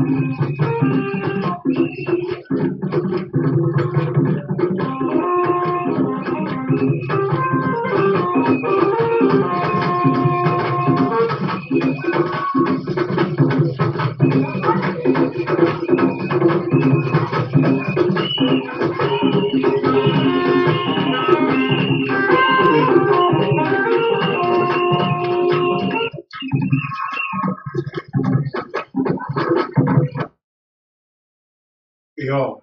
Yo.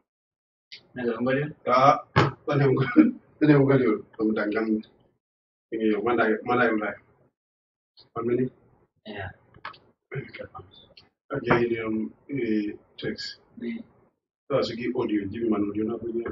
Ah, tadi bukan yo. Kemudian ini mana yang lain? Mana ni? Ya. Aja ini teks. Tahu segi audio, jadi mana audio nak punya?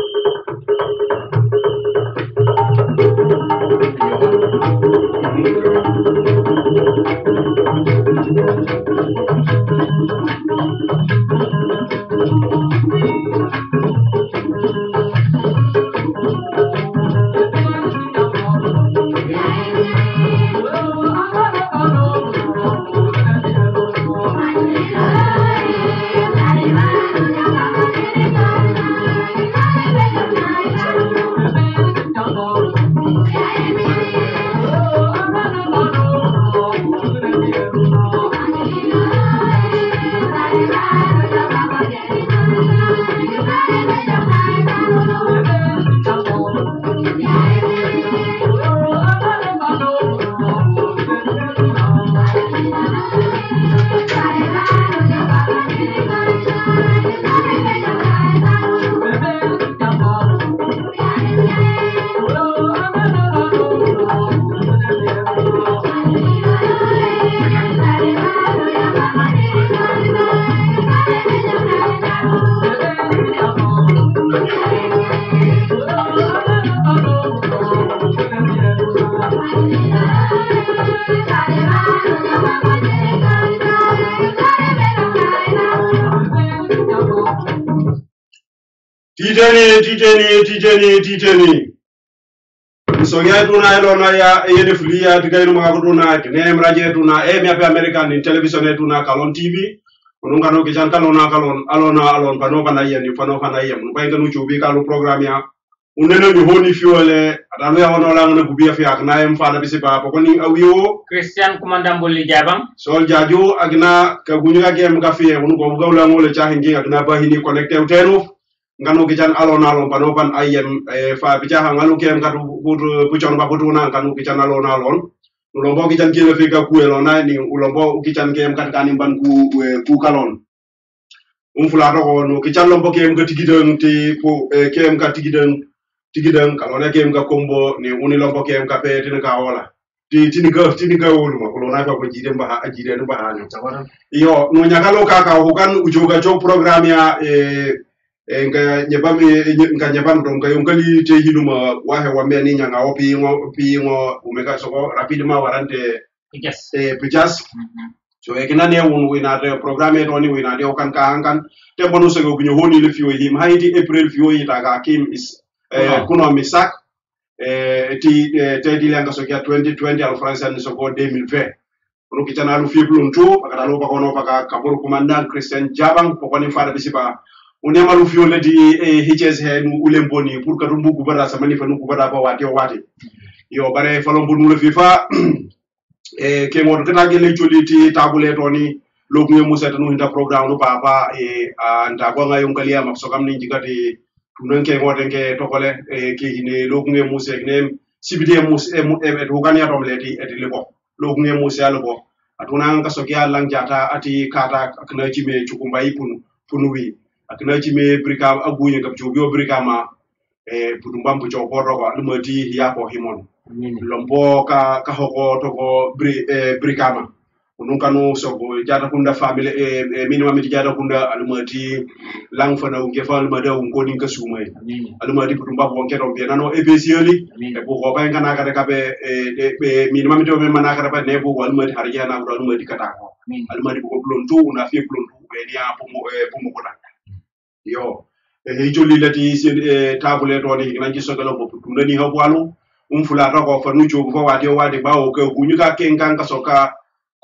Tijani. Sonya tuna elona ya yedefulia tigairu makakutuna kinem raje tuna mi ape American in television tuna kalon TV ununga no kijan kalona alon pano pana yeni pano pana yem nupainga nuchubi kalu program ya unene ni honi fiole adalu ya wono lang na gubia fi akna em fana bisipa pokoni awiyo Christian Kumandam Bolli Jabam sol jaju agna ka gunyuga gem ka fi unugo gawla ngole chahingi agna bahini connecte utenu ngano kijan alon pano pan ayem fa bicaha ngalo kem katu pucon ba putuna kanu kijan alon ulombo kijan kile fika kuelona ni ulombo kijan kem kat kanimban ku kalon umfula to no kijan lombo kem gatigideng ti po kem tigideng kalona kem ga kombo ni uni lombo kem ka pe tin ka wala tini ga wolu ma kolona fa ko jide ba ajide no ba hanyo yo no nyakalo kaka hukan ujoga jog program ya nga nyebam donc yongali te hinuma wahe wambe ni nyanga opi ngo umeka soko rapidement warante pijas so ekina ne won wina de programme to ni wina de okan kan te bonu sego gunyo honi le fiyo him haiti april fiyo ita ga kim is kuno misak ti te di lenga so ya 2020 al france ni soko 2020 ono kitana alu fi pluntu pakata lo pakono paka kabur commandant Christian Jabang pokoni fada bisipa unema rufio ledi HS he nu ulemboni pour que rumbu gubara samani fa nu gubara ba wati yo bare falombu nu le fifa ke ngor gata gele choliti tabule toni logunye museta nu hinda programme no papa anta ko ngayo ngalia makso kam ni jigati tunan ke ngor ke tokole ke hine logunye musek nem sibide mus to ganya tom leti etile ko logunye musel bo atuna nga sokia lang jata ati kata akna chime chukumbai punu wi akina chime brika agunye kap chobio brika ma putumbambu choporo ko lumati yapo himon lombo ka hoko toko brika ma ununka no sogo jata kunda family minimum jata kunda alumati lang fana ungefa alumada ungoni ka sumai alumati putumbambu wonketo bienano ebesioli ko ba ngana ka be minimum to be manaka ba ne bo alumati harja na alumati kata ko alumati ko plontu una fi plontu be dia pomo ko yo jolli lati tabule to ni nanji sogalo bopu tunani habwalu umfula to ko fanu jogu ko wadi bawo ko gunyuka kenkan ka soka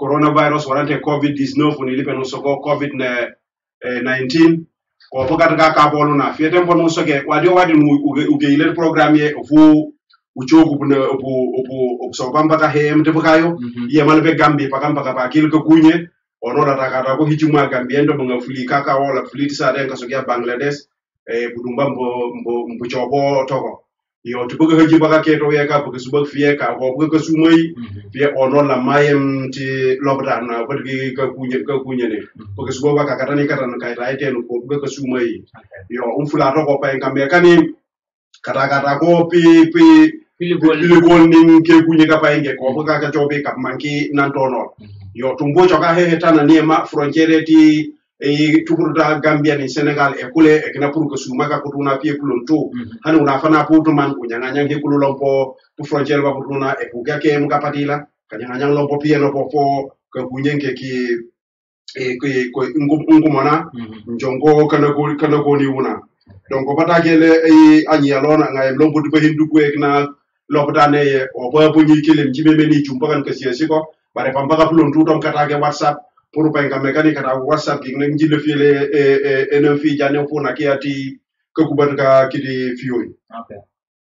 coronavirus warante COVID-19 ni lipe no soko COVID-19 ko fokat ka bolu na fiete bon soke wadi uge ile programme ye fu uchogu bune opu so bamba ka hem te bukayo ye malbe gambi pakamba ka kil ko kunye ono la takata ko hichuma gambi endo bunga fuli kaka wala fuli sa den ka sokia Bangladesh budumba mbo chobo toko yo to buga haji baka keto ye ka buga subak fiye ka ko buga sumai fiye ono la mayem ti lobda na badgi ka kunye ne buga subak ka katani katana kai raite no ko buga sumai yo fula to ko pa ngambe kani kata ko pi Piligol ning ke kunye ka paenge ko buga ka jobe ka manki nantono yo tumbo choka he tana niema frontiere ti tukurda Gambia ni Senegal e kule e kina pour que suma ka kutuna pie kulonto hani una fana putu man kunyanga nyang he kulompo pu frontiere ba kutuna e buga ke muka patila kanyanga nyang lompo pie no po ka kunyenge ki ko ngumona njongo kana ko ni una donc bata kele anyi alona ngai lompo du hindu ko e kina lopatane ye o ba bunyi kilim jimeme ni chumbakan ka siasi ko bare pambaka pulon tutom kata ke WhatsApp pour pa nga mekani kata WhatsApp ki ngi jille file enen fi jane fo na ki ati ka kubat ka kidi fiyoy Okay.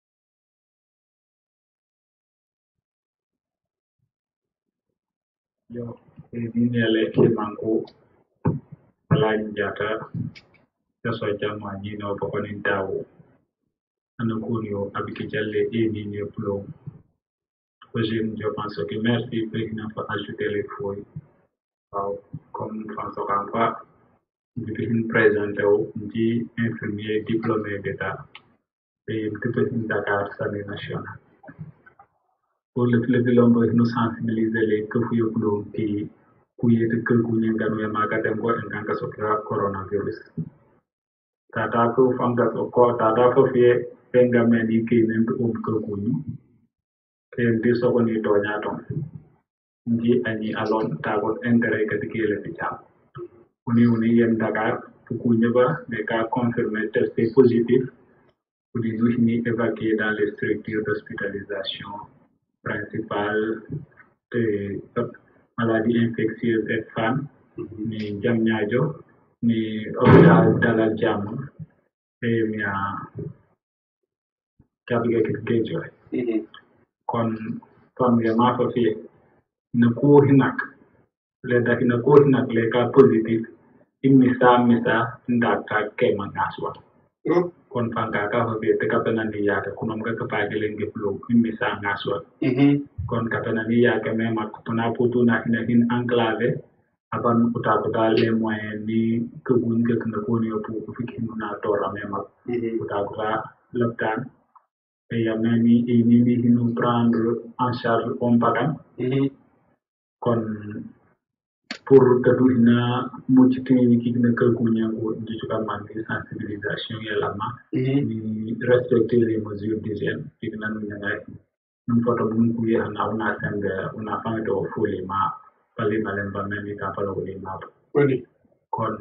Yo, dinele ke manko lañ jata so jama ni no ko ni dawo ana ko yo abiki jalle ni ne plo je pense que merci président pour ajouter les fouilles comme François Kampa depuis une présentation di infirmier diplômé d'état et depuis une Dakar Santé nationale pour le bilan nous sensibiliser les que vous yo qui kuyete kunya ganu ya magate ngo enganga sokra coronavirus tata ko fanga soko tata ko fie penga meni ki nentu ko kunyu ke ndi soko ni to nyato ndi ani alon tagot intérêt ka dikele picha uni yen Dakar kunya ba de ka confirmé testé positif pour nous ni évacuer dans les structures d'hospitalisation principales de maladie infectieuse et femmes ni Diamniadio ni hôpital Dalal Jamm et mi a Kabige Géejawaay kon ma fa fi na ko hinak le da hina ko hinak le ka positif imisa ndaka ke mangaswa kon fanga ka fa be te kapena ni ya ka kunom ka pa gele ngeplo imisa ngaswa kon kapena ni ya ka me makuna putu na hin enclave aban uta les moyens ni que vous ne connaissez pas pour que nous n'attendons même uta l'hôpital et y a même ni nous prendre en charge on pagan kon pour que nous na mochiti ni ki na ka kunya ko di juga mangi sensibilisation ya lama ni respecter les mesures d'hygiène ki na nu ngai nous photo mun ku ya na una sanga una fami do fuli ma pali malemba meni ka palo ko ma kon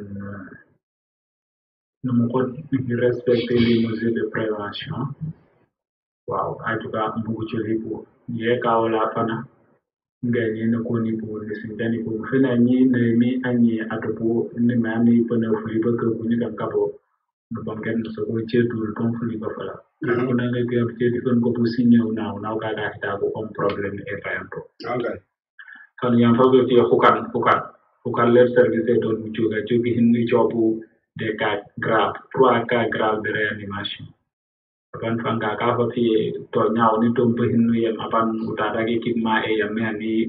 nous ko respecter les mesures de prévention waaw ajuka mbugu cheli po ye ka wala fana ngani na ko ni po ni sindani po fena ni na mi anyi atopo ni ma ni po na fuli ba ko ni kan kabo no bangen so ko chetu ton fuli ba fala ko na ngai ko chetu kon ko pusinya una ka ga ta ko on problem e pa yanto okay kan yang fa ko ti hukan le service to mu juga jogi hinni jobu de cas grave 3 cas grave de réanimation aban fanga ka fa fi to nyaaw ni to mbe hinnu yem aban utada ke kitma e yamme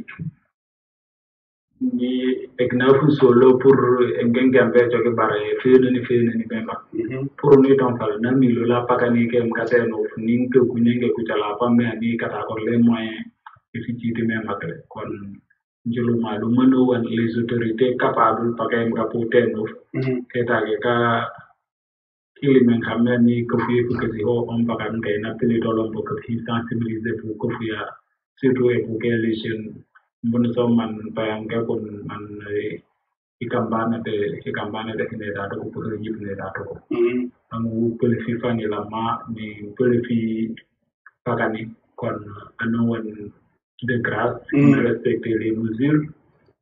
ni egnafu solo pour engengambe joge bare fene ni bemba pour ni don fal na mi lola pakani ke mkate no ning to kunyenge kuchala pamme ani kata ko les moyens efficaces même makale kon julu malu manu wan les autorités capables pakai mga puten no keta ke ka ilimen xamna ni ko fi ko ci ho on pakan kay na pili dolom ko fi sensibiliser pour ko fi surtout et pour que les jeunes mbon so man bayam ga kon man ikambana de ne da ko pour yip ne da ko amu pili fi fani la ma ni pili fi pakani kon anu wan de grâce respecter les mesures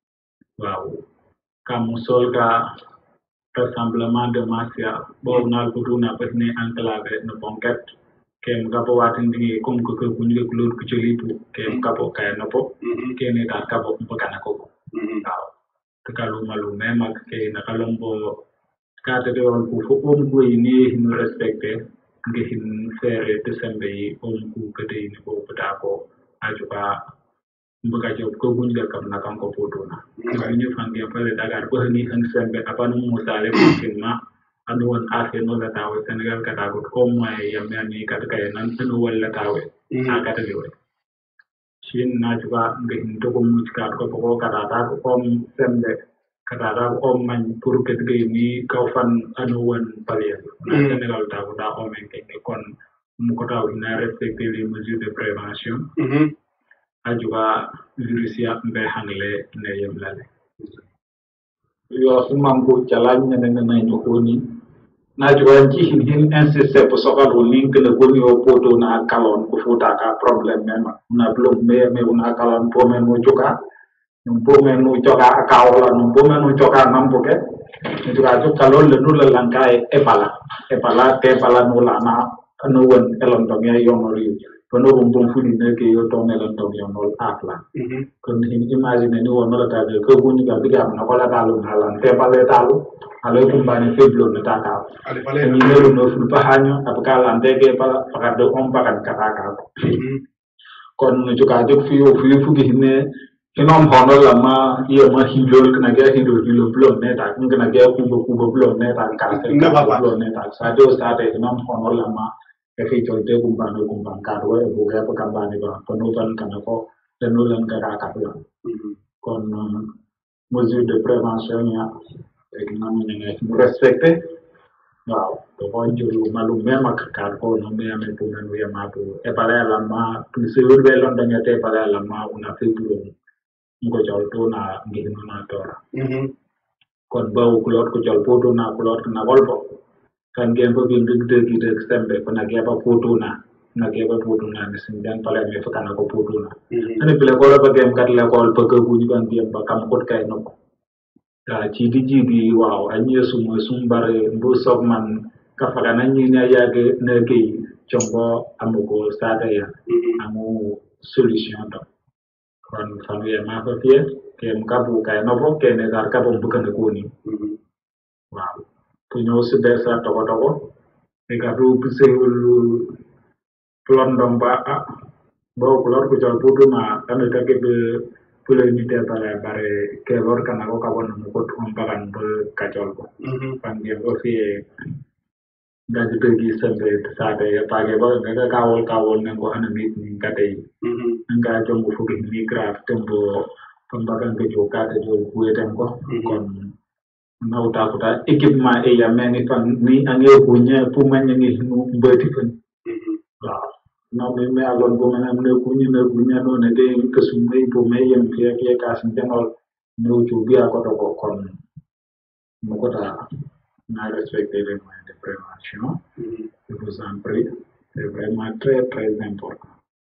Wow. Kamu sol ka rassemblement de masia bo na kutuna pesne enclave no ponket kem kapo watin dingi kom ko kunye kulur kuchelipu kem kapo kaya nopo kene ta kapo mpakana koko wow kalu malu memak ke nakalombo kata de on ku fo ku ini no respecte nge hin fere desembe yi ku kete ni ko pata ko ajuba mbuka job ko gunja kam na kam ko potona ni fange pare dagar ko ni han sembe apanu musale ma anu won afe no la tawe senegal kata ko moy yam ni kata kay nan tanu wala tawe akata liwe shin na juba ngi to ko much ka ko kata ta ko sembe kata ta ko man pour que ni ka fan anu won pare senegal ta ko da o men ke kon mu ko taw ina respecter les mesures de prévention ajuba virusia mbe hangle ne yemlale yo summango chalagne ne na nyokoni na juba ji hin insiste pour sokal o link le goni o poto na kalon ko futa ka problem mema na blog me una kalon po men mo joka po men no joka ka wala no po men no joka namboke juga jo kalon le no la lankai e pala te pala no la na no won elon do me yonori kono bon fudi ne ke yo to melan to yo nol atla kon hin imagine ni won la ta ko guni ga biga na ko la talu halan te pale talu alo ko bani feblo na ta ka ni ne no fu pa hanyo apaka la ndege pala paka do on paka ka ka kon juga jo fu gi ne kinom hono la ma ye ma hilo na ga hilo blo ne ta ngana ga ku blo ne ta ka se blo ne ta sa do sta te kinom hono la ma efeito te kumban kadwa e buga pa kambani ba konoban kanako tenulan kara kapla kon mesure de prévention ya e nami ne respecte waaw to ko jolu malu mema kar ko no me ame to nanu ya mato e pala la ma plus sur be lon danya te pala la ma una febro ngo jol to na ngino na tora kon bawo kulot ko jol poto na kulot na golbo kan gembo bin big de gide sembe ko na geba potuna na geba potuna ni sindan pala me fakana ko potuna ane bile ko ba gem kat la ko pa ko buñu ban gem ba kam kot kay no ta ci di waaw anyi sum bare mbo sok man ka fakana ni na yage na ke chombo amugo sata ya amu solution to kon fanu ya ma fa fie kem kabu kay no fo kene dar kabu bukana ko ni waaw punya sebesar toko-toko mereka tu pisahul pulang domba bawa keluar ke jalur putu na kami tak ke pulau ini dia bare keluar karena aku kawan mukut umpakan berkacau panggil kopi nggak dibagi sampai saat ya pagi bawa mereka kawal nengko anemit ningkatei nggak jombo fukin migraf jombo pembakan kejokat itu kue tengko kon na uta equipment e ya meni fan ni ange punya pumanya ni mbati fan na me alon ko manam ne punya no ne de kesumai pumai yang kia ka sintenol no chubi ko to kon mo ko ta na respecter les moyens de prévention je vous en prie c'est vraiment très très important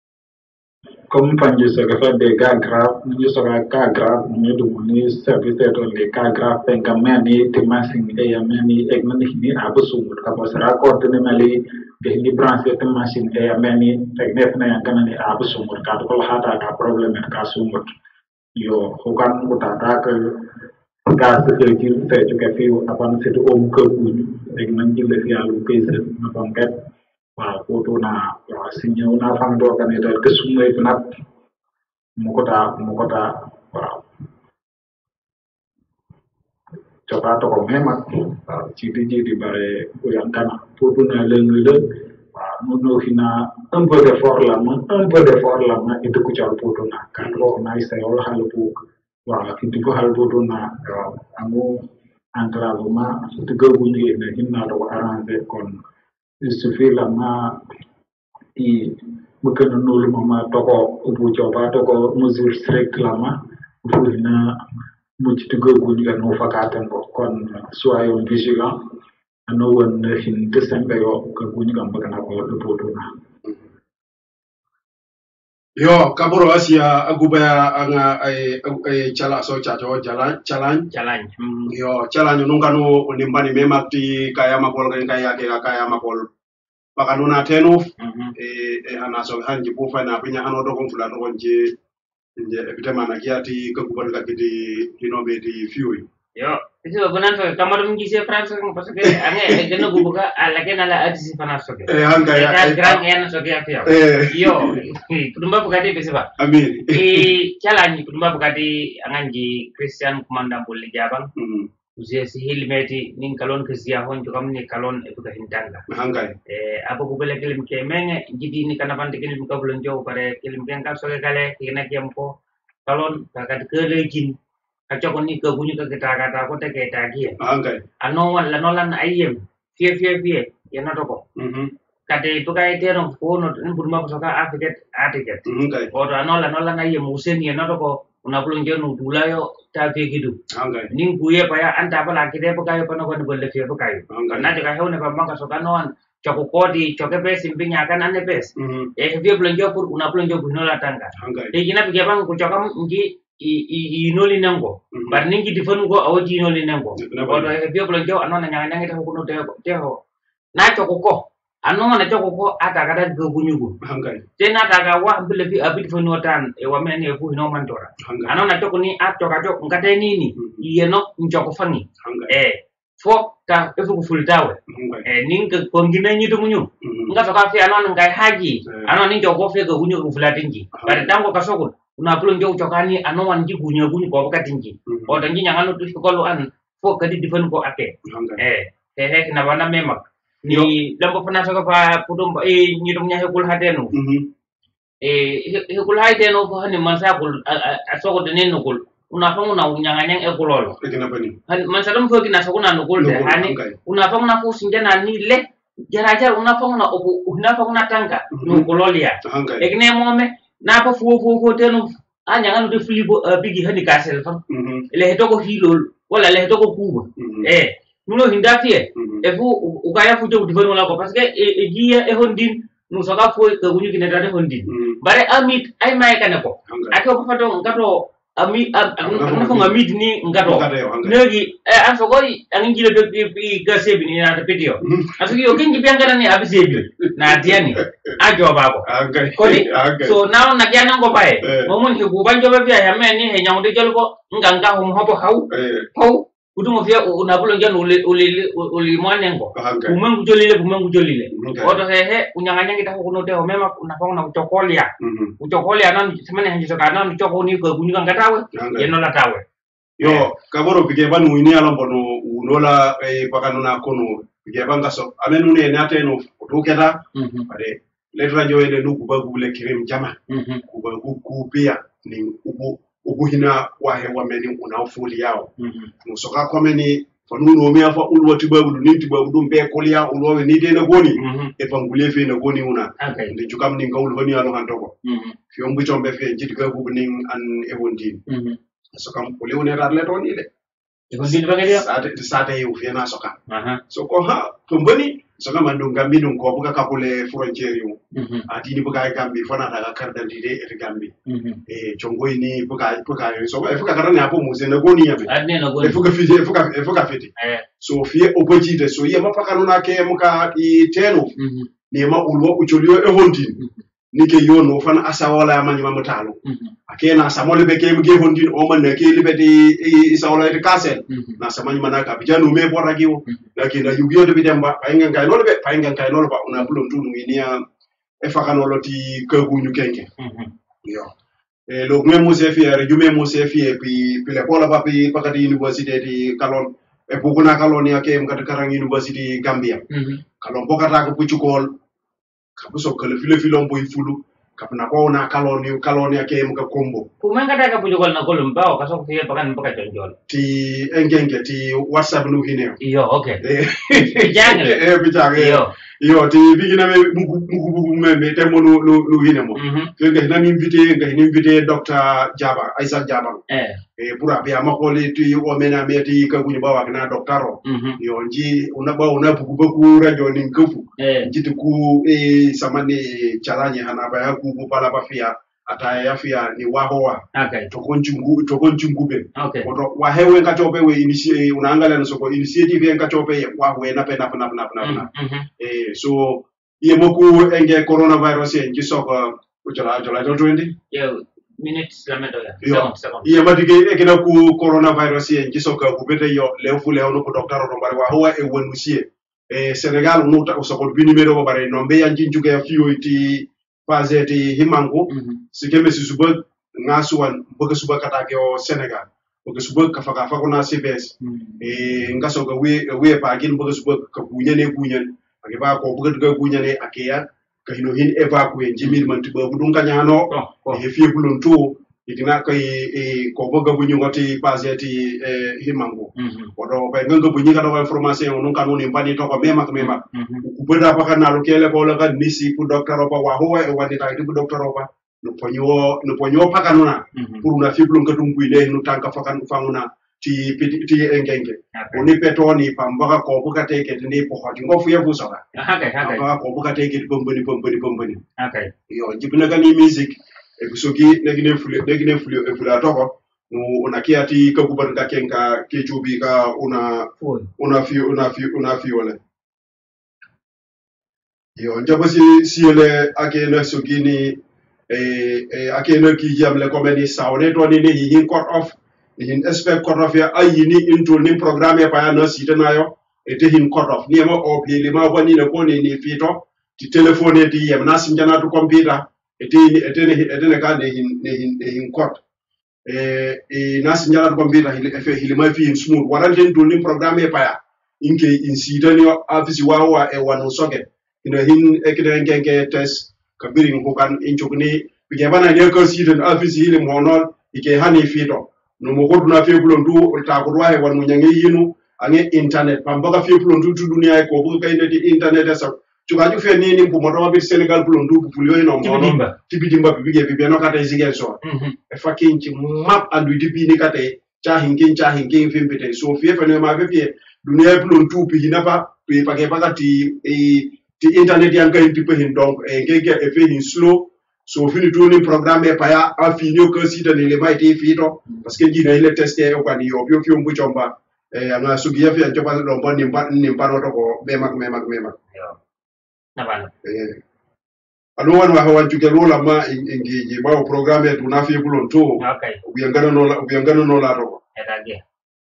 comme panji se que fait des cas graves, nous sommes cas graves, nous devons servir les cas graves, pengamani, temasing, ayamani, egmani, abusum, kapasara, kortene mali, de branche, temasing, ayamani, tegnefna, yanganani, abusum, katukol hata, ka problem, ka sumut. Yo, hukan mutata, gas de kil, fe, tu kafiu, apan setu kerpuju, egman jil, fialu, kese, napanket, waaw foto na sinya una fang do kan ita kesumai penat mukota waaw coba to ko memak ci bare yang kana foto na lengle waaw no hina un peu d'effort la ma itu ku cal foto na kan ro na isa wala halu pu waaw itu ko hal foto na amu enclavement itu go bunyi na hinna do arranger kon il suffit la ma i bukan nulu mama toko ubu coba toko mesure strict lama ubu na muci tigo guni kan no fakatan ko kon soyons vigilants ano won hin desembe yo ko guni kan bakana ko do na Yo kaburo asia agubaya anga ay chala so chacho challenge. Challenge. Yo challenge nungano nimbani memati kaya makol kaya makol pakanuna tenu anaso hanji bufa na pinya hano dogon fula dogon je nje ebitema na kiati kagubar ka kidi hinobe di fiui. Yo, itu benar so. Kamar mengisi France kan pas ke ange gena buka alake nala adisi panas so ke. Hanga ya. Grand en so ke afia. Yo, kudumba bukati besi ba. Amin. Challenge kudumba bukati anganji Christian Kumanda Bolli Jabang. Usia si hilmeti ning kalon kesia hon jokam ni kalon ebuka hintanga. Hanga. Apa kubele kelim kemenge jidi ni kana pante kelim buka bulan jauh pada kelim kengkal so ke kale kena kiamko kalon kakat kerejin kacau ni kegunyu ke kata ko te keta dia anowan la nolan ayem fie ya na toko kate to kai te no ko no burma ko soka atiket o nolan ayem usen ya na toko una pulun je no dulayo ta ke gidu ning kuye pa ya anta pala kide pa kayo pa no ko bolle fie pa kayo na jaga heune pa manga soka noan choko kodi choke pes impinya kan ane pes fie pulun je pur una pulun je bunola tanga te gina pige bang ku chokam ngi inoli nango bar ningi difanu go awaji inoli nango odo e bio blo jaw anona nyanga nyanga ko no teho na choko ko anona choko ko ata kada go gunyugo te na daga wa bile fi abit fanu tan e wa men e fu no mantora anona choko ni atto ka choko ngate nini yeno njoko fangi fo ta e fu fultawe ninga ko ngina nyitu munyu ngata ka fi anona ngai haji anona ni choko fe go gunyugo fulatingi bar dango kasoko una pulun jauh cokani anoan ji gunya ko katinji o danji nyangano tu ko an fo kadi difen ko ate na bana memak ni lambo pernah so pa pudum nyidum nya hekul hatenu hekul hatenu ko hani mansa kul asoko denen kul una fangu na nyanganyang e kulolo man sadam fo kina soko na nukul de hani una fangu na fu sinjana ni le jarajar una fangu na obu una fangu na tanga nukulolia ekne mome na pa fo tenu anya ngano de flibo bigi hani kasel fam le heto ko hilol wala le heto ko kuba nuno hindafie fu ukaya fu jogu divano la ko parce que giya e hondin nu soka fo ko gunyu kine dade hondin bare amit ay may kanako ako fa to ngato ami ko ngamit ni ngato negi an so goy an ngile be gase bi ni na pedio aso yo kingi biangana ni abisebi na diani ajo babo kodi so now na kiana ngo bae momon ke bubanjo be ya meni he nyawde jolbo nganga hum hobo haw kudumo fia una bulo njan uli mwanengo bumengu jolile oto he unyanganya kita ko no te o mema una fa una uchokolia nan semene hanji so kana choko ni ko kunyuka ngatawe yeno la tawe yo kaboro pige banu ini alombo no unola pakanuna kono pige banga so amenu ne nate no tuketa ade letra joyede nuku bagule kirim jama ku pia ni ubuhina wahe wameni unaofuli yao musoka komeni fanuno mi afa ulwa tibabu ni tibabu dum be kolia ulwa ni de na goni e fangule fe na goni una ndi jukam ni ngawul honi alo hantoko fi ombu chombe fe jiti ka bubu ning an e wondi soka kole one rar le toni le e wondi bangalia sate yu fe na soka so ko ha tomboni soka mandu gambi dum ko buka kapule frontiere yu adini buka gambi fona daga kardandide e gambi chongoy ni buka so e fuka karane apo muze na goni yabe adne na goni e fuka fiti so fie opojide so yema pakanuna ke muka i teno ni ma ulwo ucholio e hondin nike yono fana asawala manyi mamutalo akena samole be ke mge hondin o man ke libeti isawala de kasel na samanyi manaka bijanu me boragiwo lakini yugiyo de bidemba painga ngai no be painga ngai no ba una bulon tunu nginia e fakano ti kagunyu kenke yo lo ngemu se fiere jume mo se fie pi le pola ba pi pakati university di kalon e buguna kalon ya ke mkata karang university Gambia kalon bokata ko puchukol kabuso kale filo boy fulu kapna ko na kalon ya ke mka kombo kumenga daga puchukol na kolum bawo kaso fie pakan paka jonjol ti engenge ti WhatsApp no hine iyo okay jangle bijangle yo ti bigina me te mo no hine mo ke na invité Dr. Jaba Isaac Jaba pour abia makole ti o mena me ti ka kunyi bawa na doctaro yo nji una buku radio ni nkufu njiti ku samani challenge hana ba ya ku pala ba fia ata yafia ni wahoa Okay. to konchungube Okay. oto wa hewe kachope we initiate unaangalia na soko initiative en kachope wa we na pena so ye moku enge coronavirus en kisoko jola 20 Yeah, minutes la medo ya. yo Second. ye madige ekina ku coronavirus en kisoko ku bete yo le fule ono ko docteur ro bari wa hoa e wonusie Senegal nuta usoko binimero ko bare no be yanjin juge ya fioti pazeti himango sikeme susuba ngasuwan boga suba katake o Senegal boga suba ka faka fakona CBS ngaso ga we pa gin boga suba ka bunyen ake ba ko boga duga bunyane akeya ka hino hin evacuer jimir man tiba budun kanyano e fi bulun to itina kay ko boga bunyu ngoti pazeti himango odo ba nganga bunyi ka do information non kan woni bani to ko mema ku beda pakana lo kele ko la kan nisi ku docteur opa wa ho e wadi ta ku docteur opa no ponyo pakanuna pour na fiblo ngatum buile no tanka fakan fanguna ti engenge oni petoni pambaka ko buka teke ni po hoti ngofu ya busara pambaka ko buka teke bomboni Okay. yo jibina kan music e kusoki negine fulu e fula toko no unakia ti ka kuban ka kenka ke chubi ka una fi wala yo njabo si ake na sogini ake na ki jamle komeni sawne to ni hin cut off hin expect cut off ya ayini into ni programme ya pa na sitana yo ete hin cut off ni ma obli ma woni ne ko ni fito ti telephone ti yem na sinjana to computer ete ka ne hin cut na sinjana to computer hil ma fi smooth warante to ni programme ya pa inke insitani office wa e wanu socket ina hin ekide test kabirin hukan inchukni bige bana ne ko siden office hilim honol ike hani fito no mo goduna fe bulondu ta ko wahe wan munyange yinu ange internet pambaga fe bulondu tu dunia ko bu kay ne internet sa chukaju fe ni bu modo bi Senegal bulondu bulyo no mo tibidimba bige bi no kata zigen so e fakin ci map andu dibi ni kate cha hinkin fe bete so fe fe no ma be dunia bulondu bi hinaba bi pake pakati ti internet yang kay tipe hin donc ngege e fe hin slow so fini tuni programme pa ya afini ko si de le mai ti fito parce que dina ile tester o kwani yo pio mbu chomba ana sugi ya fi anjoba lo bon ni pa no to ko be mak Yo. Na bana. anu wan wa hawan tuke lola ma ngi ba o programme tu na fi bulon to Okay. ubiyangana no la to Edagia.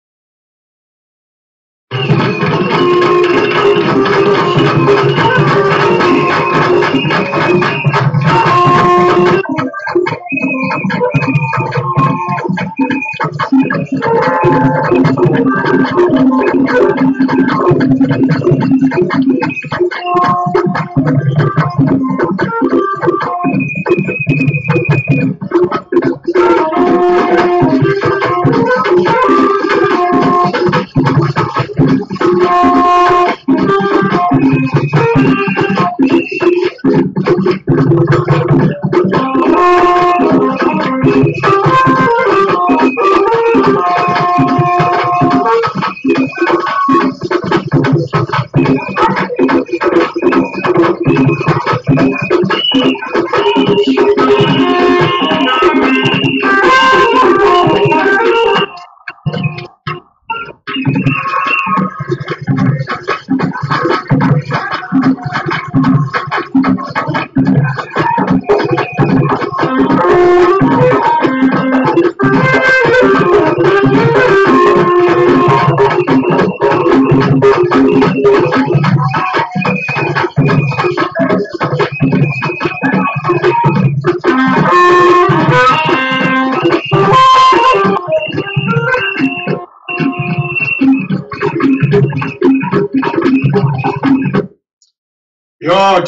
yo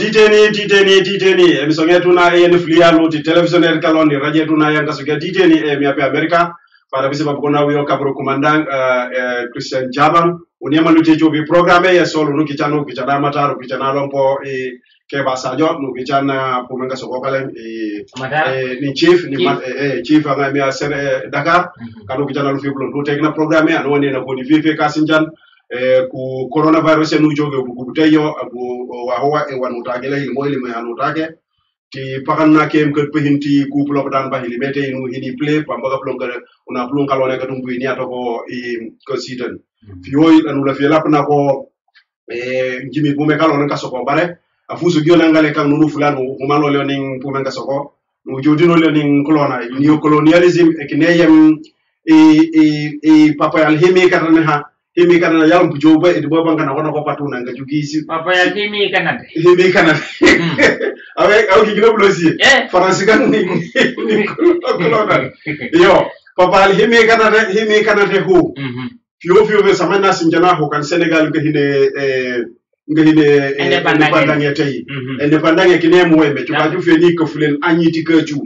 titeni emission yetu na yen flia lo ti television kaloni radio tu na yanga suga titeni mi ape America para bisi babu kona wiyo kabro kumandang Christian Jaban uniema lu tejo bi programme ya solo nu kichano kichana mataro kichana lompo Keba Sajo nu kichana pumenga sokokale ni chief ni chief anga mi asere Dakar kanu kichana lu fi blon tu tekna programme anu woni na ko ni fi kasinjan ku coronavirus nu joge ku teyo ku wa hoa e wanu tagele il moyle me anu tage ti pakanna kem ke pehinti couple dan bahili mete inu hini play pambaga plongare una plong kalone ka tumbu ni atoko ko season fioi anu la fiela pna ko jimi bume kalone ka soko bare afusu gyo ngale kan nunu fulano umalo leoning bume ka soko no jodino leoning kolona neo colonialism e kineyem papa al himi katane ha himi kana yalla bu joba e boba ngana kono ko patuna nga jugisi papa ya himi kana avec ki gino blosi france kan ni kolona yo papa al himi kana te ho fio be samana sinjana ho kan senegal nga hine independant tay independant ki ne mo wembe to baju fe ni ko fulen anyiti ka ju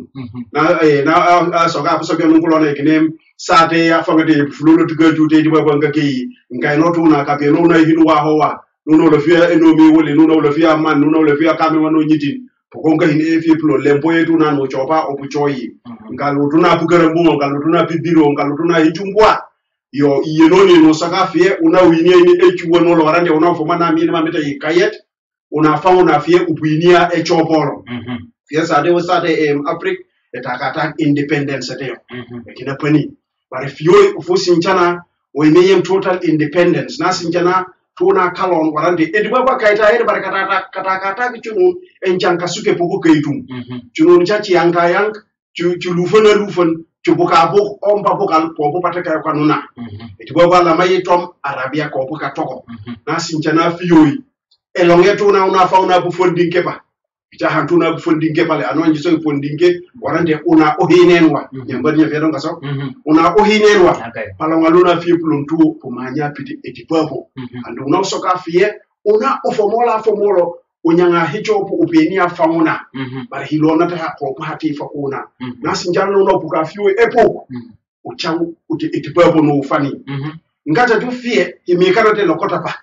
na so ga so ga no kolona ki ne sate ya fangade fulolo to ga ju te di baba nga ki ngai no tuna ka pe no na hinu wa ho wa no lo fia enomi wole no lo fia man no lo fia kame wano nyiti ko nga hine fi plo lempo yetu na no chopa opu choyi ngalo tuna pugara mbumo ngalo tuna pibiro ngalo tuna hijumbwa yo yenoni no saka fie una winie ni echuwo no lo warande una foma na mi ma meta yikayet una fa una fie ubuinia echoporo fie sa de wasade afrique etakata independence de kina pani bare fio fo sinchana we neyem total independence na sinchana tuna kalon warande edibaba kaita ede barakata kata kichunu enjanka suke poko kaitum chunu chachi yanka yank chu lufon chubuka bok omba bokal pompo pataka kanuna edibaba la mayitom arabia ko poka toko na sinchana fioi elonge tuna una fauna bu fondinke ba jahan tuna bu fondinke pale anonji so fondinke warande una ohinenwa nyambani ya fedon kaso una ohinenwa pala waluna fi pluntu po manya piti edipapo andu una soka fie una ofomolo unyanga hicho po upenia fauna bar hilona ta ko hati fa una na sinjalo no puka fiwe epo uchangu uti edipapo no fani ngata tu fie imikana te lokota pa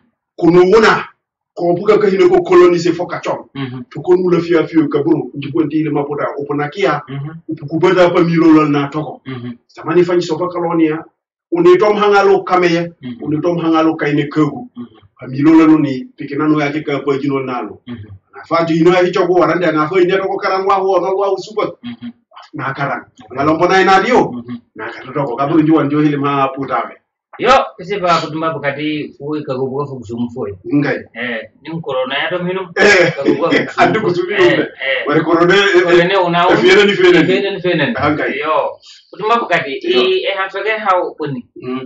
kununa ko buga ka hino ko coloniser foka chom to ko nula fiya ka buru ndiponti le mapoda oponakia ukubada pa milolol na toko samani fanyi sopa kalonia unitom hangalo kameye unitom hangalo kayne kegu pa milolol ni pikinano yake ka pa jino nalo na fatu ino ya hicho ko warande nga fo ine ko karangwa ho no wa super na karang ngalombo na inadio na katoko kaburu jiwa ndio hile ma putabe yo kisi ba kutumba bukati fuwe kagubuga fukusumu fuwe ngai nim corona ya dom hinum kagubuga andu kusumi wale corona una fenen ngai yo kutumba bukati hansoge hau puni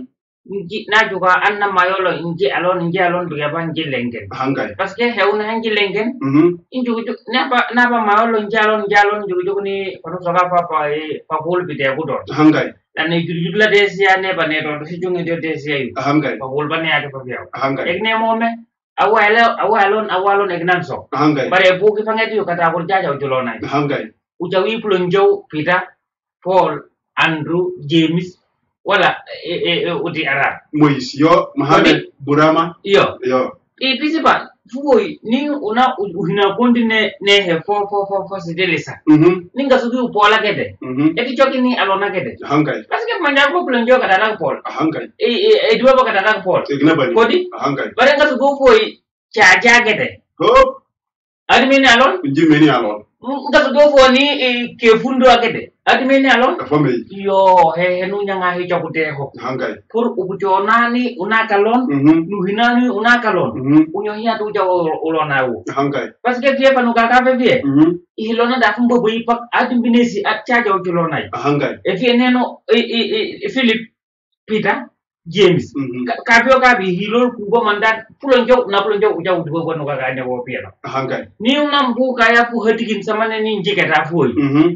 na juga anna mayolo inji alon biga ban jilengen parce que hewna hanji lengen inju napa mayolo inji alon jugu ni kono soga papa pa hol bide gudon hangai dan jugu la desia ne bane do si jungi do desia yu hangai pa hol bane ade pa biaw hangai egne mome awalon egnan so hangai bare buki fangeti yo kata ko jaja julona hangai ujawi plon jow Peter Paul Andrew James wala uti ara Moise yo Mohamed Burama yo pisipa fuoi ni una uhina kondi ne he fo sidelesa ninga sugi upola kede eti choki ni alona kede hangai parce que manja ko plonjo kada na pol hangai duwa kada na pol kodi hangai bare nga sugi foi cha kede ho admini alon jimeni alon nga sugi fo ni ke fundo akede admini alon family yo he nu nyanga he chokute ho hangai pour ubuchonani unakalon nuhinani unakalon unyo hiya tu jawo ulonawo hangai parce que vie panuka ka vie ihilona da fumbo boyipak adimbinesi atchaja uchulonai hangai e vie neno Philip Peter James kapio kabi hilol kubo mandat pulonjo ujawu dubo bonuka ka nyawo piano hangai ni unambuka ya fu hatikin samane ni njikata fuoi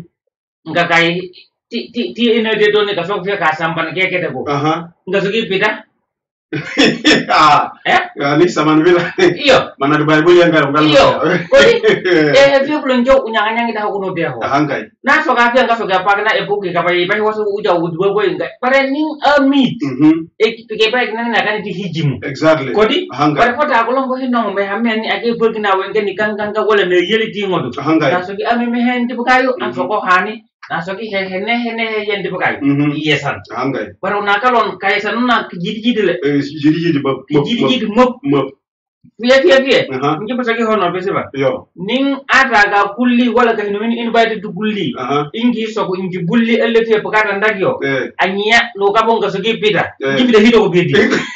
ngakai ti ina de doni ka sok ka sampan ke de ko ngasugi Peter ni saman vila iyo mana de bible yang ngal iyo kodi fi plonjo unyanga nyangi da ko no de ho hangai na so ka fi nga so ga pa na epoki ka bai bai wasu uja udwo boy ngai pare ning a meet ke bai na kan ti hijimu exactly kodi hangai pare fota ko longo hinno me hamen ni ake burgina wenga ni kanga wala me yeli ti ngodo hangai na so gi ame me hen ti bukayo an so ko hani na so ki hene yende bukayo yesan hangai pare una kalon kaysan na jidi le jidi jidi mop Fiye. Ngi pasa ki hono be seba. Yo. Ning ata ga kulli wala ka hinu invite to kulli. Ingi so ko ingi bulli elle fiye pakata ndagyo. Anya no ka bonga so ki pita. Ngi pita hito ko bidi.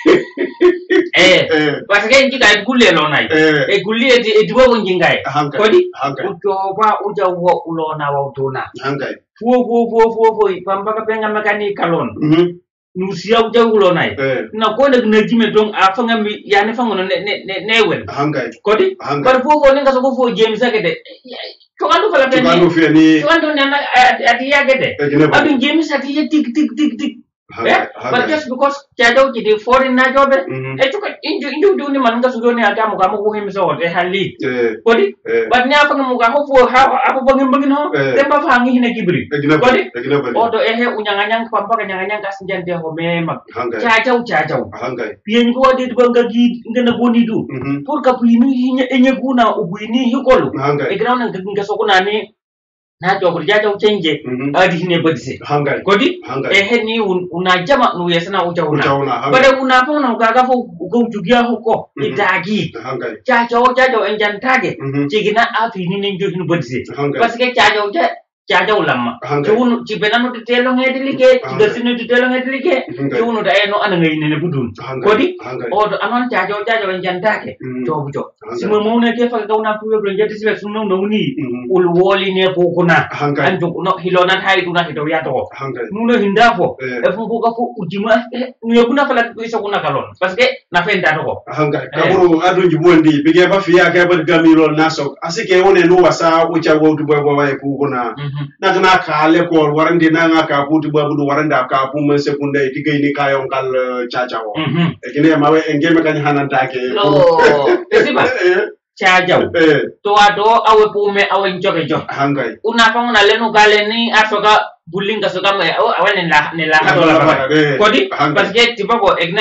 Parce que ngi ka kulli lo nai. E kulli e dibo ko ngingai. Kodi? Uto ba uja wo ulona wa utona. Hangai. Fuo pamba ka penga makani kalon. Nusia uja ulonai. Na ko na jime dong afanga mi yani fango ne wel. Hangai. Kodi? Par fuo ninga so ko fuo James agede. Tukandu fala peni. Tukandu fiani. Tukandu nana ati agede. Abi James ati tik. But just because Chado did foreign na job, I took it into doing Manga Sudoni Adamukamu himself, they had lead. But now from Mugaho for how Abogin Bugino, then of hanging in a gibri. Although Ehe Unyangan Pampa and Yangan de Home, Chajo, Piengo did Bunga Gid in the Boni do. Purkapini in Yaguna, Ubini, Yukolu, a ground and Gasonani. Na to burjaja uchenje adi hine bodise kodi ni unajama nuyesana uchauna bade unapona ukaga fo ujugia huko itagi chacho enjantage chigina afi ni njo hinu bodise parce que chacho lamma chunu chibena no telo ngedilike chigasino telo ngedilike chunu da eno anangai ne budun kodi odo anon chacho enjantage chobucho simo mona ke fa gauna puyo blonjati sibe sunno noni ulwoli ne kokuna anjo no hilona thai tuna hito ya to nuno hindafo efu ko fu ujima ne kuna fala iso kuna kalon parce que na fenda to kaburu adunji bondi bige ba fiya ke ba gamiro naso asike wone no wasa ucha wo du bo wa ku kuna na kana kale ko warande na nga ka puti babu waranda ka pu men sekunda digai ni kayon kal chachawo ekine mawe engeme kan hananta ke esiba chajaw to ado awe pume awe njogejo hangai una pa una lenu gale ni asoka bulinga soka me awale ne la hadola kodi parce que tibako egna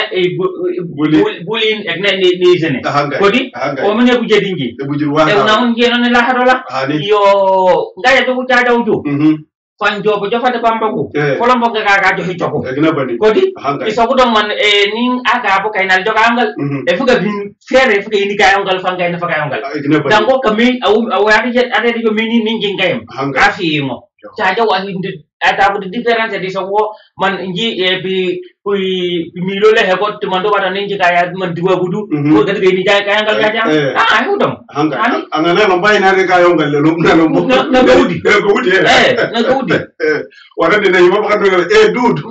bulin egna ni zene kodi o mene buje dingi e una mun geno ne la hadola yo ngaya to chajaw ju fanjo bo jofa de pambagu kolombo ga jo hicoko kodi isoku don man nin aga bo kainal jogangal e fuga bin fere fuga ini kayangal fanga ina fakayangal dango kami awu ade ade go mini nin jingayem afi mo chaja wa hindi ata bu difference di so man inji e bi milo le he ko tumando wata nin jikaya man diwa budu ko gadi ini kayangal gaja ay hudom angana no bayna re kayangal le na gudi na gudi warande na yima bakado dude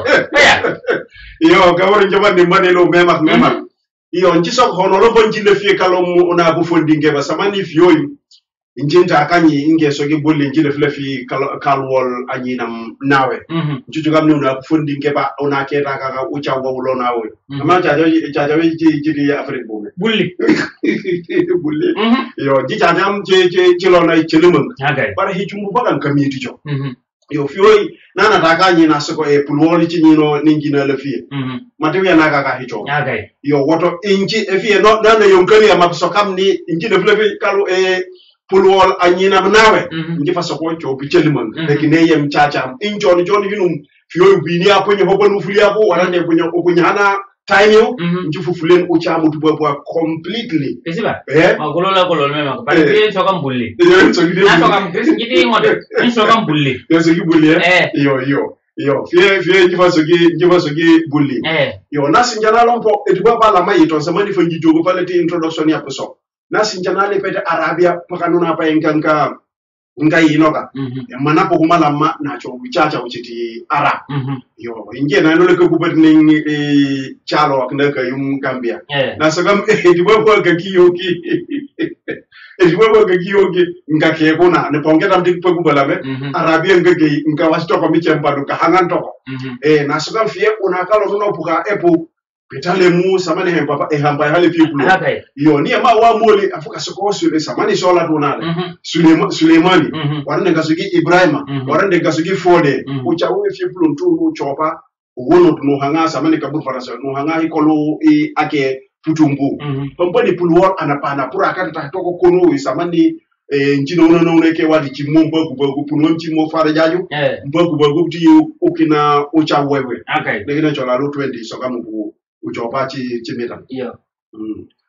yo gawar jabande manelo memak iyo nchiso hono lo bonji le fie kalom ona bu fondinge ba samani fiyoyu injinta kanyi inge sogi bolle njile flefi kalwol anyinam nawe nchuchu gamni una fondinge ba ona keta kaka ucha wawulo nawe ama chajawe jiri Afrique bume bulli yo jijajam jilo na ichilimung bara hichumbu bagan kamiti jo yo fioi nana taka nyina soko pulwoli chi nyino ningina le fie matewi anaka ka hicho yo woto inji fie no nana yonkali ama sokam ni inji le flefi kalu pulwol anyina nawe inji fa soko cho bichelimang ekine yem chacha injoni joni hinum fioi bini aponye hobonu fuli apo warande opunye hana time yo inji fufulen ucha mutu bwa completely pesiba magolola mema ba bien sokam bulli na sokam kris ngiti ngode ni sokam bulli yo sogi bulli yo fie jifa sogi bulli yo nasinjana lompo etwa bala mayito samani fanji jogo paleti introduction ya peso nasinjana le pete arabia pakanuna pa enkanka ngai inoka mana ko kumala ma na cho bichacha uchiti ara yo inge na no le ko kubetning chalo akna ka yum Gambia na sagam dibo ko ka kiyoki dibo ko kiyoki ngake kuna ne pongeta mtik ko kubala me arabia ngake ngawasto ko mi chempa ka hangan to na sagam fie una kalo no puka epo petale mu samane he papa hamba hale people yo ni ma wa moli afuka soko sule samani sola tunale Suleimani warande gasugi Ibrahima warande gasugi Fode ucha we people ntungu chopa wono no hanga samani kabur farasa no hanga ikolo ake putumbu pomponi pulwor anapana pura akata toko kono samani njino no ke wadi chimomba kubagu punon chimo fara jaju mbagu ti ukina ucha wewe negina chola ro 20 soka mu uchopa chimeta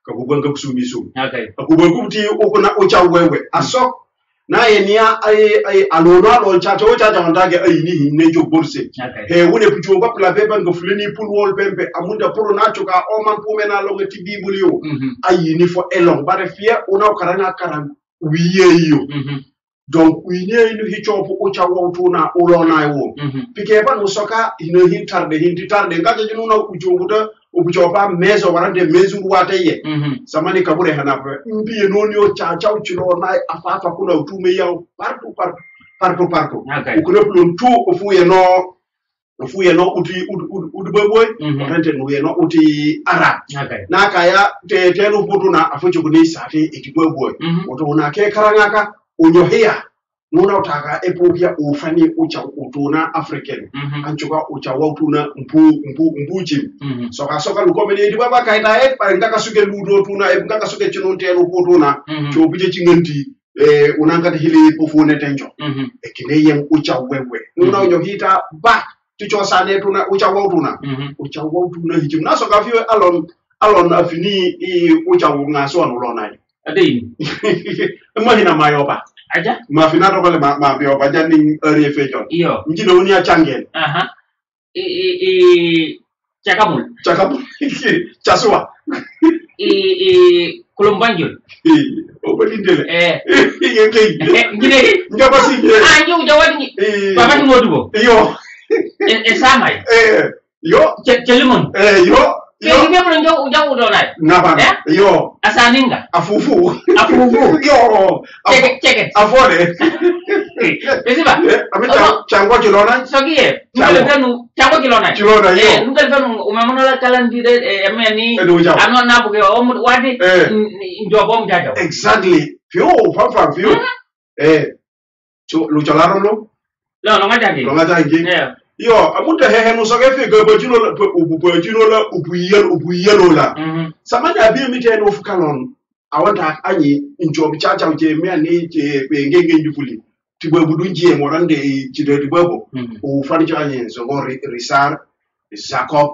ka kubanga kusumi sum Okay. akubangu ti okuna ocha wewe asok na yenia ay alona lo chacha o chacha ondage ay ni hinne jo borse he wone pucho ba pla beba ngo fulini pul wol bembe amunda poro na choka o man pumena lo ngati bibulio ay ni fo elong bare fia una karanga karam wiye yo donc wiye no hichopo ocha wawtuna ulona yo pike ban musoka hino hintarde ngaje jinuna kujonguda ubuchopa mezo warande mezu wataye samani kabure hanape mbiye nonyo chacha uchilo na afafa kuna utume yao partout ukune plum tu ofuye no uti udubeboy warante nuye no uti arab na kaya tenu putuna afucho kuni sati itibeboy oto na ke karangaka unyohia nuna utaka epopia ufani ucha utuna african anchuka ucha wautuna mbuchim soka lukomene edi baba kaita ngaka suke ludo tuna ngaka suke chinontelo potuna chopije chinganti unanga hili pofune tenjo ekine yem ucha wewe nuna unyohita ba ticho sane tuna ucha wautuna hichim na soka fiwe alon afini ucha ngaso anulona Adin. Mahina mayoba Aja? Mafina to kale ma bio bajani area fejon. Iyo. Njino unia changen. Cakamul. Chasua. Kulumbanjul. Obadindele. Ngine. Ngaba singe. Nyu jawadi. Baba ni modugo. Yo. Samai. Yo. Chelimon. Yo. Yo nge mlo njo udona. Naba. Yo. Asaninga. Afufu. Yo. Check. Afore. Pesiba. Amita changwa kilona. Sogie. Nukale fenu changwa kilona. Kilona yo. Nukale fenu umemonola kalandire emeni. Ano nabuke wadi njobo mjajo. Exactly. Fio fafa fio. Luchalaro lo. Lo ngajangi. Lo ngajangi. Yo, amuta hehe no soge fi go bojino la ubuyelo la. Samanya abi mi te no fukalon. Awanta anyi njobi chacha uche me ani che ngenge njufuli. Tibo budunji e morande chide tibo. O fani chanye so go Risar, Jacob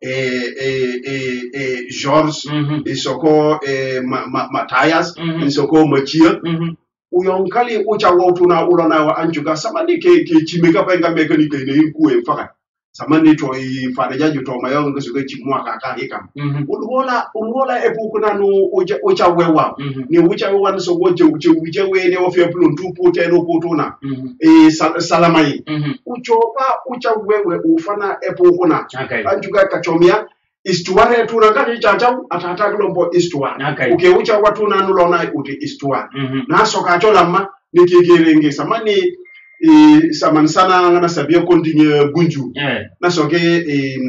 George, isoko Matthias, isoko Machia. Uyonkali ucha wotuna ulona wa anjuga samani ke chimeka penga mekanike ne ikuwe faka samani to I fadeja to mayo ngasuke chimwa kaka hika ulwola epukuna no ucha wewa ni ucha wewa so goje uche we ne ofia plun tu pote no potuna salamai ucha wewe ufana epukuna anjuga kachomia istuare turanga chacha atata glombo istuare ucha watu na nulona uti istuare na soka chola ma nikigerenge samani saman sana ngana sabia continue gunju na soke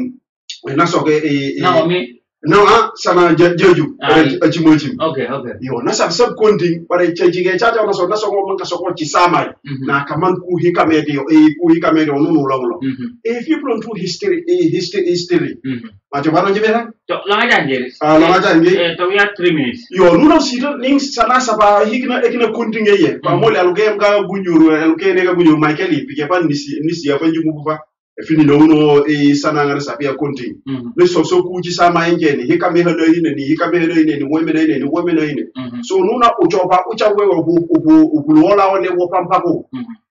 Naomi no sana jeju achimochi okay yo na sab konting pare chejige chacha na so manka so ko chisama na kaman ku hikamede yo ku hikamede no nulo if you plan to history macho bano jibera to langa janjeri to we have 3 minutes yo nuno sito ning sana saba ekina konting ye ba mole alugem ga gunjuru alugene ga gunjuru Michael pike pan nisi ya fanju mubufa fini no uno sana ngara sabia konting le so ku ji sama engene hikame hado ine ni wome na ine so nuna ucha wewe ubuluola one wo pampako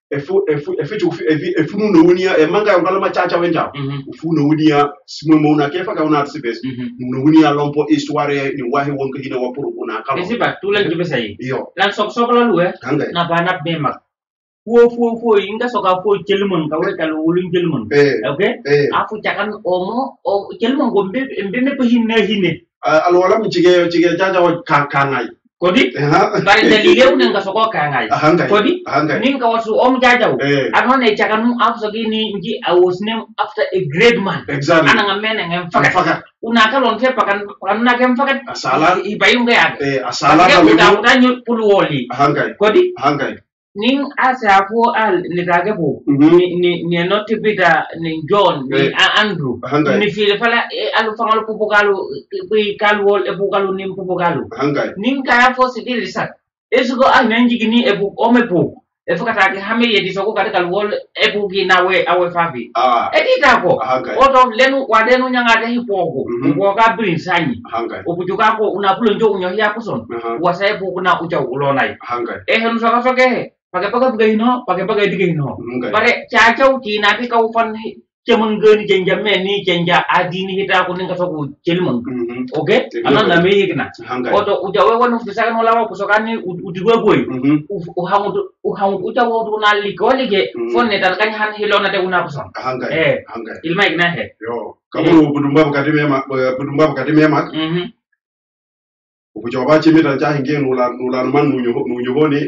efu no unia manga ngala machacha wenja ufu no unia simwe una kefa ka una sibes no unia lompo histoire ni wahi wonka hina wa puru una kala esiba tulan jibesai yo lan sok la luwe na bana bemak Fu inga soka fu jelmon ka wala kala wulun jelmon okay afu chakan omo o jelmon gombe mbeme ko hinne alwala mi chige jaja wa kangai kodi bari dalile unen ga soko kangai kodi ninga wasu om jaja anone chakan afu sogi ni nji awosnem after a great man exactly ananga mena ngem fakat una kalon fe pakan na kem fakat asala ibayunga ya asala ka uta nyu pulwoli kodi ning asafu al nigage bo ni noti bida ni John ni Andrew ni file fala alu fangalu pupugalu bi kalwol e bugalu nim pupugalu ning kaya fo sidiri sak esugo nanjigi ni e bu omepo e fukata ke hame yedi soko kata kal wol e bugi nawe awe fabi Ah. e dita ko Hangai. oto lenu wadenu nyangata hipogo Mhm. ko ka brin sanyi Hangai. upujuka ko una pulo njo unyo ya kuson wasa bu kuna uja ulonai Hangai. e henu soka soke pakai begino pakai digino Hangai. pare caca uti nanti kau fan cemenggen jenjame ni jenja adini hita ko ninga soko celmeng Mhm. oke anan na mehi kena Hangai. oto ujawe wonu bisa kan lawa kusokani udigwe boy Mhm. uhamu ujawo du na ligoli ge fonne tan kan han hilona de una person Hangai. Hangai. ilma igna he Yo, kamu budumba bukati mema. Upujoba chimita cha hinge nula man nunyo ni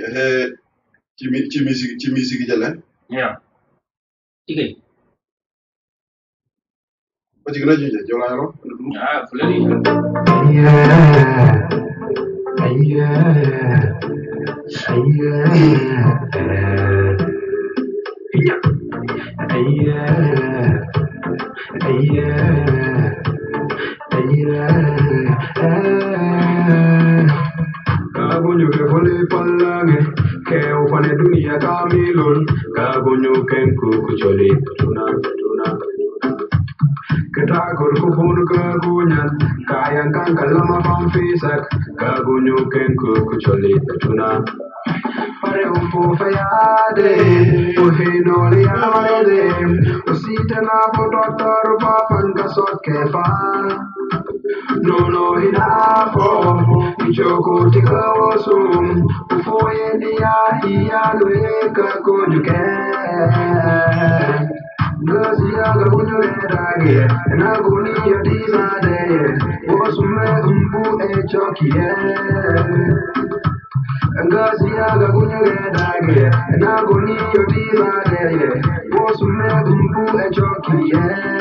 chimisi kijale. ya tige Pati kena jinja jola yaro. ah fulani Kagonyo ke fole palange ke ufane dunia kamilon kagonyo kenku kucholi tuna kita kurkupun kagunyan kayang kang kalama pamfisak kagonyo kenku kucholi tuna pare umpu fayade uhino liade usita na po doctor papan kasot kefa no hinafo ichoko tikawasum ufoye niya iyalweka kujuke Gazia Gabunerage, and I go near Dinade, was Umbu a Chokie. Gazia Gabunerage, and I go near Dinade, was Umbu a Chokie.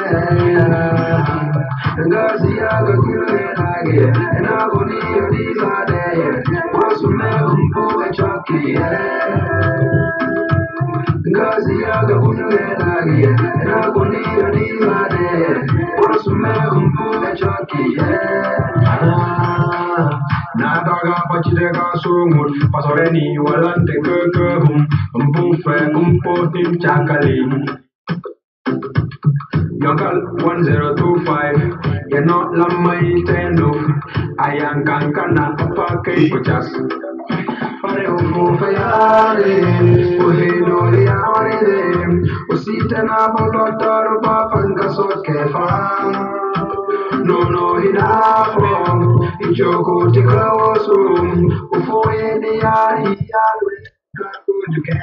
Gazia Gabunerage, and I go near Dinade, was Umbu a Chokie. Gazia Gabunerage, and I go near Dinade, was Umbu a Chokie. Nadaga Pachidega Sumut, Pasoreni, Walante Kirkum, Umbufe, Umpotin Chakali. Yonkal 1025, you're not Lamai Tendo, I am Kankana, Pake Puchas. Pare Umufayade, Uhino Liamade, Usitana Bodotar Papanka Sokefa. No hinafo, Ichoko Tikawasum, Ufoye Niya, Kakujuke.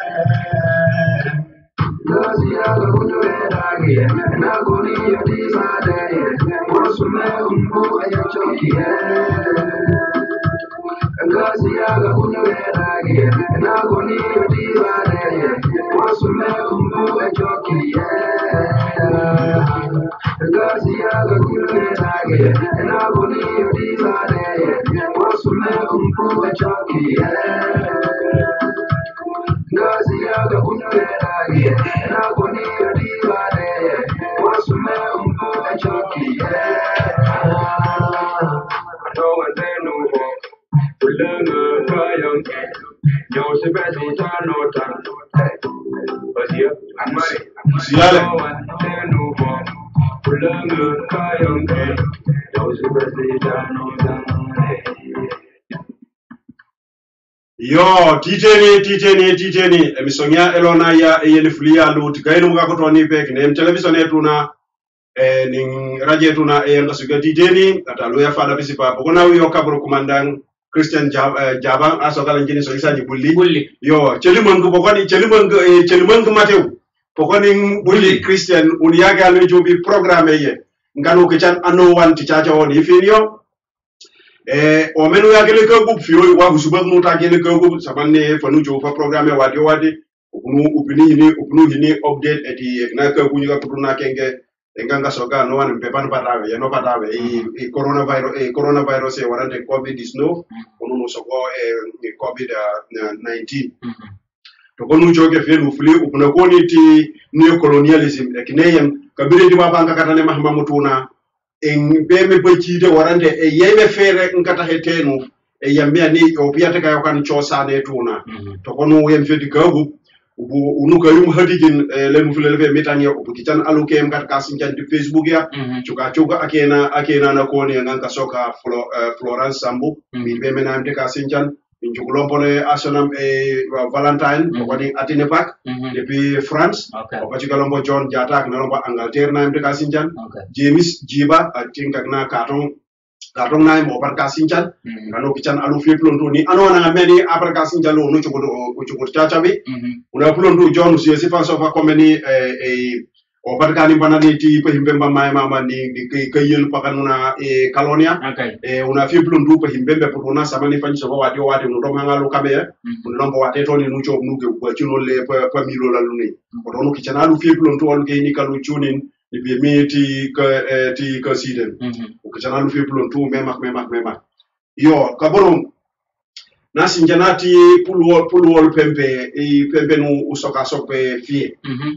Gazia Gabunerage, and I go near Dinade, was Umbu a Chokie. Gazia Gabunerage, and I go near Dinade, was Umbu a Chokie. Gazia Gabunerage, and I go near Dinade, was Umbu a Chokie. Gazia Gabunerage, and I go near Dinade, was Umbu a Chokie. No one there no more. Ulanga Kayang, Joseph Tanota, Basia, and Mari, no one there no more. Ulanga Kayang, Joseph Tanota. Yo, tijeni, emisonya elona ya yelifulia lut gainu mga kutoni pek ne television etuna ning radio etuna ngasuga tijeni ataluya fada bisipa pokona wiyo kabro kumandang Christian Jabang asokala njini so isaji bulli yo chelimangu pokoni chelimangu Matthew pokoni bulli Christian uniyaga alu jobi programme ye ngalo kechan ano wan tichacha on ifinio o menu ya gele ko bu fiyo wa husuba mu ta gele ko bu sabanne fanu jo fa programme wadi upinu hini update eti na ka kunyu ka kutuna kenge enganga soga no wan pepan patawe no patawe e coronavirus e warante covid-19 onu soko covid 19 to konu joge fe nu fuli upuna koni ti neocolonialism ekineyem kabire di mabanga katane mahma mutuna en beme bacide warande e yeme fere ngata hetenu e yamia ni o piata ka yokan chosane tuna to kono yem fedi gagu ubu unuka yum hadigin le mu fele fe metanya ubu kitan aluke em kat kasin jan di Facebook ya chuka akena na ko ne ngan ka soka Florence Sambu mi be menam de kasin jan in jugulompole asionam Valentine wadi atine pak depuis France o ka lombo John Jata na lombo Angleterre na de kasin jan James Jiba atinka na karton na mo par kasin jan ngano kitan alu fe plonto ni anona ngameni apar kasin jan lo no chugo chacha bi una plonto John si fa so fa komeni o par kani banani ti pe himbe mama mama ni kayel pakanuna kalonia una fi plonto pe himbe be putuna samani fanyi so wati no do ngalo kabe un lombo wate to ni nucho nuke ko chino le pa milo la luni ko do no kichana lu fi plonto wal ge ni kalu chunin ni be meti ka siden ko kichana lu fi plonto memak yo kaborom na sinjanati pulwol pempe pempe no usoka sope fie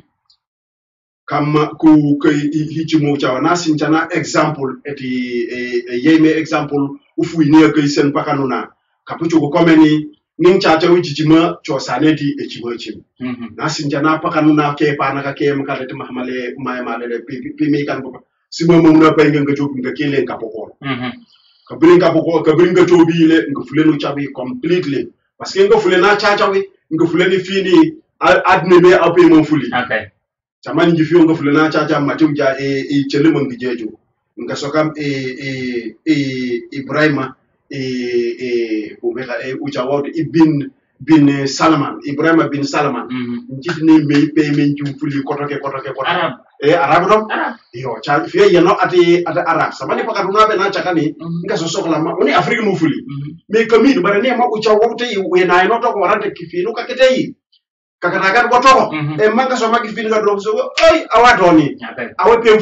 kam ku hichimo chawa na sinjana example eti yeme example ufu ni ke sen pakanuna kapucho ko komeni ning chacha wichima cho saneti e chimochim na sinjana pakanuna ke pana ka ke mkate mahamale male pi kan ko simo mo na pengen ga jobu ga kele kapoko kabrin ga tobi le ngufule no chabi completely parce que ngufule na chacha wi ngufule ni fini adne be ape mo fuli chamani jifio ngufule na chacha matuja chelemo ngijejo ngasokam Ibrahima umeka uchawod bin Salman Ibrahima bin Salman njitni me pe fuli kotoke Arab do yo cha fie yeno ati Arab samani pakatuna be na chakani ngaso sokla ma oni Afrique mo fuli me kami bare ne ma uchawod te we na no to ko warante kifinu kaketei kakatagan botoko manga so magi fini ga do so ay awadoni awe pem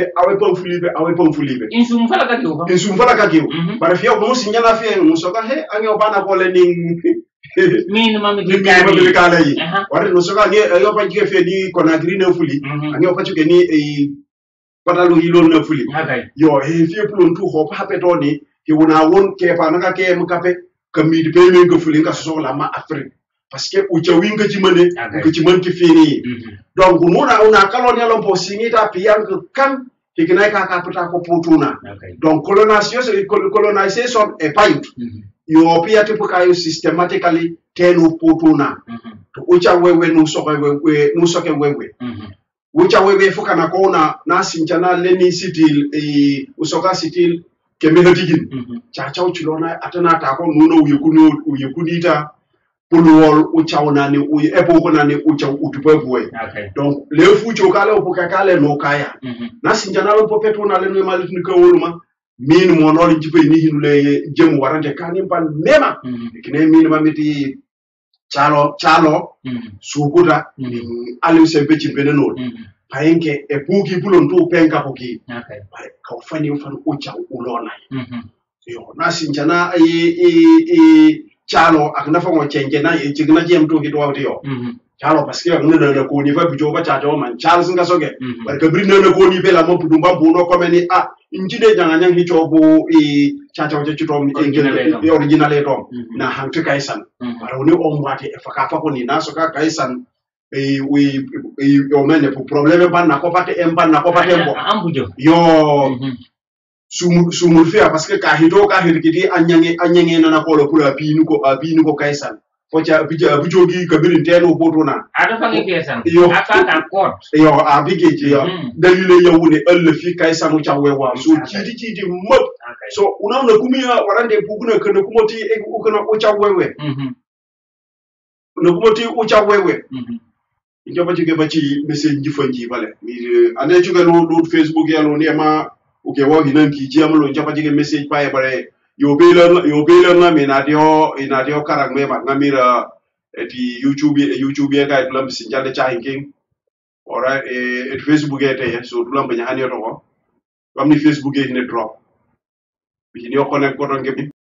fulibe insum fala ka kiu bare fiyo ko musi nyana fe muso ka he ange bana ko le ning min mami di kala yi wari no so ka nge yo pa jige fe ni ko na green fuli ange pa chuke ni patalu hilo na fuli yo he fiyo plon tu ho pa petoni ki wona won ke pa nga ke mkape kamidi pe men ko fuli nga so la ma Afrique parce que uchawi nga jimane nga jiman ki fini donc una kalonia lompo singita piyang kan hikina ka pata ko putuna donc colonisation e payut yo pia tipo kayo systematically tenu putuna to ucha wewe no soke wewe ucha wewe fuka na kona na sinjana leni sitil usoka sitil kembe tigin cha uchilona atana ta ko nuno uyekunita pulwol uchawnani nani ucha utupebwe donc le fucho kale upoka kale no kaya na sinjana lo popeto na le no malit ni kawuluma min mo no li jipe ni hinule jëm warante kanim pan mema kine min mamiti chalo sukuta ali sempe ci benenol payenke e puki pulon tu penka poki ka fani fan ucha ulona yo na sinjana chalo aknafa mo chenje na jigna jem to hito wawti yo chalo parce que ngana na ko ni fa bijo ba chato man chalo singa soge bar ka brina na ko ni bela mo pudumba buno ko meni injide janga nyang hicho bo chato je chutom original tom na hantu kaisan bar woni o mwati e faka fa ko ni na soka kaisan we o mene pour problème ban na ko pate emban na ko pate mbo ambujo yo sumul fia parce que ka hito ka hirkiti anyange na ko lo pula binu ko kaisan ko cha bijogi ka birin teno botona ada fangi kesan aka ka court yo abige ji yo dalile yawune fi kaisan cha wewa so chiti mop so unaona kumia warande buguna kana kumoti ukana ucha wewe na kumoti ucha wewe njoba jige bachi message jifanji bale mi ane juga no Facebook ya no nema uke wa hinan ki jiam lo japa jige message pa bare yo bela na me na dio karang me ba ngamira eti YouTube ga tulam sinjale cha hinking ora et Facebook ete so tulam banya hani to ko amni Facebook ne drop bi ni connect ko don gebi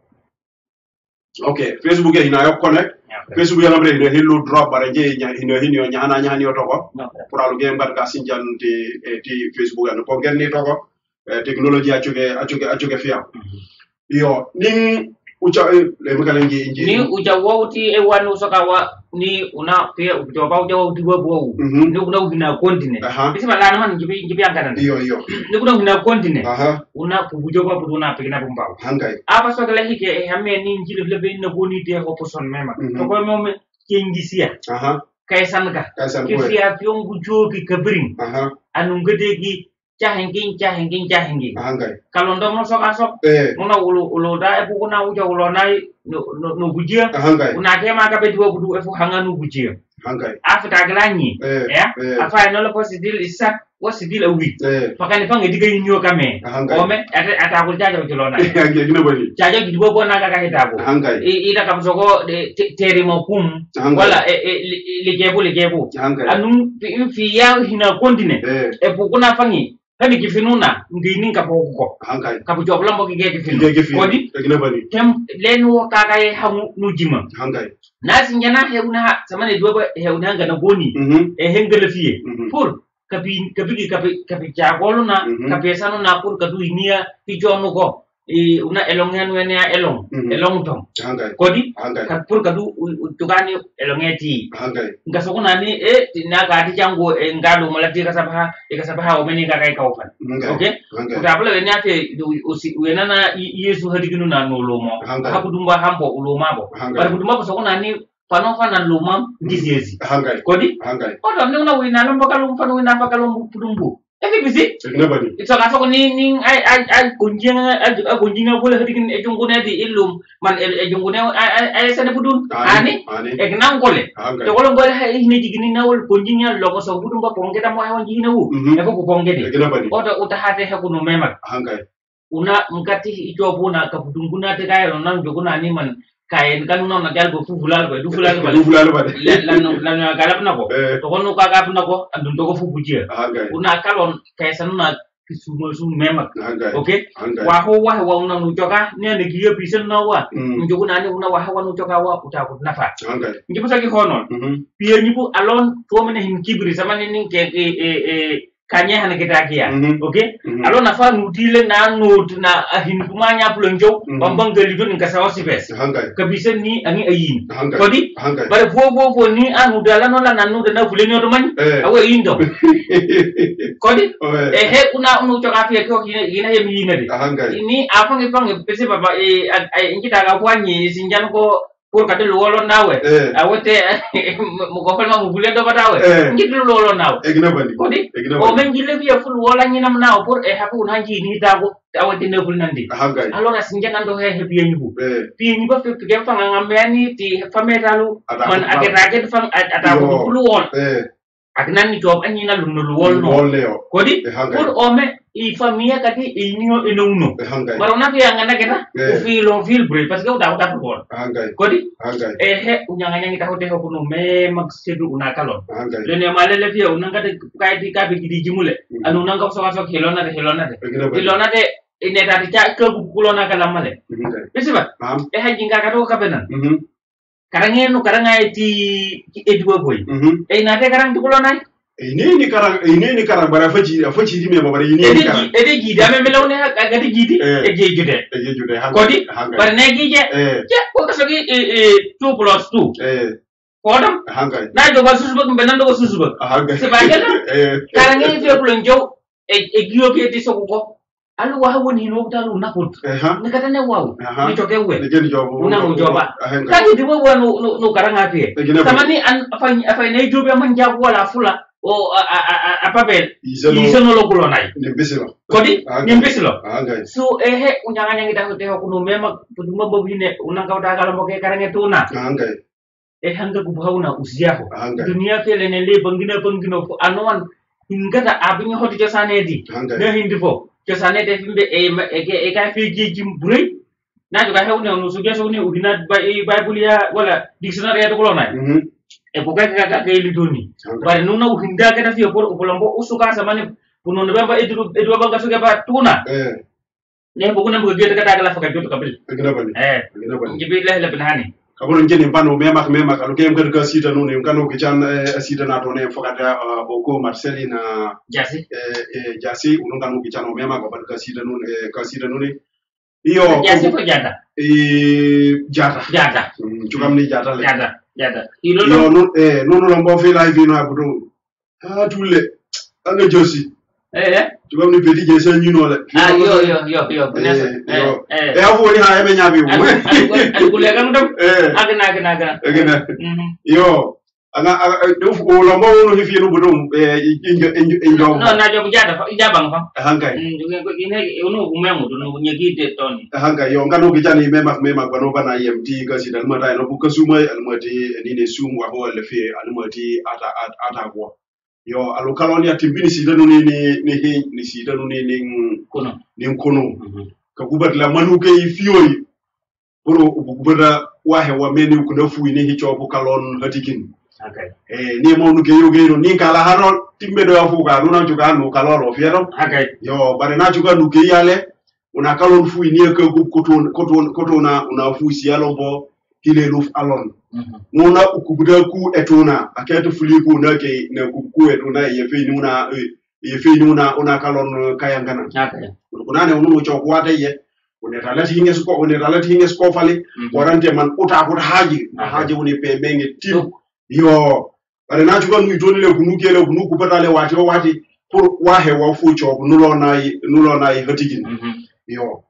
okay Facebook ina yo connect Facebook ya ngamre ne hello drop bare je hino nyana to ko pour alu game barka sinjan ti Facebook an ko ngeni to ko technology achuge fiya yo ning ucha le makala ngi ni uja wauti e wanu soka wa ni una pe uja ba uja wauti wa bo ni una una continent bisima la man ngibi angana iyo ni una continent aha una uja ba una pe na bumba hangai apa soka la hike e hamme ni ngile lebe na boni de ko son mema to ko mom kengisia aha kaisan ka kisia pyongu jogi kabring aha anu ngedegi cahengi hangai kalondo mo soka sok mona ulo da e bukuna uja ulo nai no bujia hangai una ke ma ka be duwa budu e fu hanga no bujia hangai afta glanyi ya afa no lo posidil isa wasidil awi pakani pang ediga yinyo kame ome ata ko jaja ulo nai hangai gina bani jaja gidu bo na ka hitabo hangai ida kam soko teri mo kum wala ligebu anu fi ya hina kontine e bukuna fangi kami kifinuna ngini kapoko hangai kapu jobla mbo gege kifinu kodi gina bani tem lenu kakaye hamu nujima hangai nasi njana heuna samane duwa heuna ngana goni hengele fie pur kapi jagolo na kapi sanu na pur kadu inia pijono ko una elongen wenia elong tom kodi kapur kadu tugani elongeti ngaso kuna ni na gadi jango ngalo malati kasabaha o meni kakai kaufan okay utabla wenia te wena na yesu hadiginu na nolomo hakudumba hambo ulomabo bar kudumba so kuna ni panofa na lomam gizezi kodi odo ne una wina lomba kalum fanu wina pa kalum pudumbu efi bisi nobody it's a so ni ai kunjinga boleh hadikin ejungune di ilum man ejungune ai sana budun ani egnan kole to kolon boleh ini jigini nawol kunjinya logo so budun ba ponge ta mo hawan jigina wu e ko ponge de odo utahate hakunu memak una mkati ijobuna ka budun guna te kayo nan joguna ni man kayen kan non na galgo fu fulal ba lan galap na ko to kono ka gap na ko andun to ko fu bujia una kalon kaysan na kisumo su memak okay wa ho wa una nu joka ne ne giyo pisen na wa njogu na ni una wa ha wanu joka wa uta ko nafa njibu saki honon piye nyibu alon to mene hin kibri samani nin ke kanya hana kita kia okay alon nafa nutile na nut na hin kumanya plonjo bambang galidun nkasawa sipes kabisen ni angi ayin kodi bare fo ni anu dalano la nanu dana fulenyo to man awe indo kodi he una unu to kafia ko ina ye mi nade ini apa ngipang pese baba kita ga kwani sinjan ko por kate lolo nawe awete mo ko falma mo bulendo batawe ngidu lolo nawe kodi o men gile biya ful wala nyina naw por haku nanji ni dago awete ne ful nandi alora sinjan ando he biya nyibu biya nyibu fe gem fa ngambani ti fametalu man ageraget fam atago ful wol agnan ni job anyina lunul wol no kodi por o me I famia kati inyo inuno marona fi angana kita feel brave parce que udah pun kodi he unyanganya kita hote hokuno me maksedu unakalon lene malele fi unanga de kai di kabi di jimule anu nanga so helona de ine tadi ca ke kulona kala male besiba ha jinga kato kabenan karangenu ti edwa boy nate karang di kulona ini ni karang bara faji di me babare ini ni karang ede gidi ame melawne agati gidi egejude kodi bar ne gije ko kasogi 2 plus 2 kodam na do basusubak benando basusubak sebagala karangi fi plonjo egiyo ke ti sokuko alu wa woni no dalu nakut ne katane waw ni toke we una no joba kadi di wo no karanga fi samani an afai ne jobe man jabu wala fula o apabel isono lo kulonai kodi nimbisilo so he unyanganya kita hote kuno mema puduma bobine unanga udagala moke karange tuna hanga kubhauna usiaho dunia fele ne le bangino anoan hingata abinya hoti josanedi ne hindifo josanede fimbe e ka fiji jimbure na juga hewne no sugia sogni udina bible ya wala dictionary ya to kulonai bukan kakak kayak doni. Baru nuna uhinda kita sih opor opolombo usuka sama nih punon bamba itu bangga suka apa tuna. Nih bukan yang begitu kata agak fakir itu kabel. Jadi lah penahani. Kabur njeni pano memak kalau kem ke sita nune kanu kican sita na tone fokata boko Marcelina Jasi Jasi unun kanu kican memak ko ke sita nune Iyo Ya sifo jada. jata. Chukam ni jata le. Jada. Iyo nunu lombo fi live ino abudu. Tule. Anga josi. Chukam ni peti jesa nyuno le. Yo. Afu ni ha eme nyabi. Alkule kan dum. Agna. Yo. Anga lombo unu hifi no budum injo. No na job jada ijabang fa. Hankai. Ine unu umemu dunu nyegite toni. Hankai yo ngano kijani mema kwano bana IMT kasi dalmata no bukasuma almati nine sumu wa le fe almati ata kwa. Yo alukaloni atimbini sidanu ni sidanu ni kono. Kakubat la manuke ifioi. Puro ubukubada wahe wa meni ukunafu ini hicho bukalon hatikin. Okay. Ni mo nuke yoge ni kala haron timbe do afuka nuna juga no kaloro fiero. Okay. Yo bare na juga nuke yale una kalon fu ini ke koto una fu si alombo hile luf alon. Muna ukubuda ku etuna aketu fuliku na ke na ku etuna yefe nuna una kalon kayangana. Okay. Kunane unu chokwata ye unetalati hinges ko fali warante man uta haji woni pe menge tim yo bare na juga nu itoni le kunu kupata le wati pour wahe wa fu cho nulo nai hatigin yo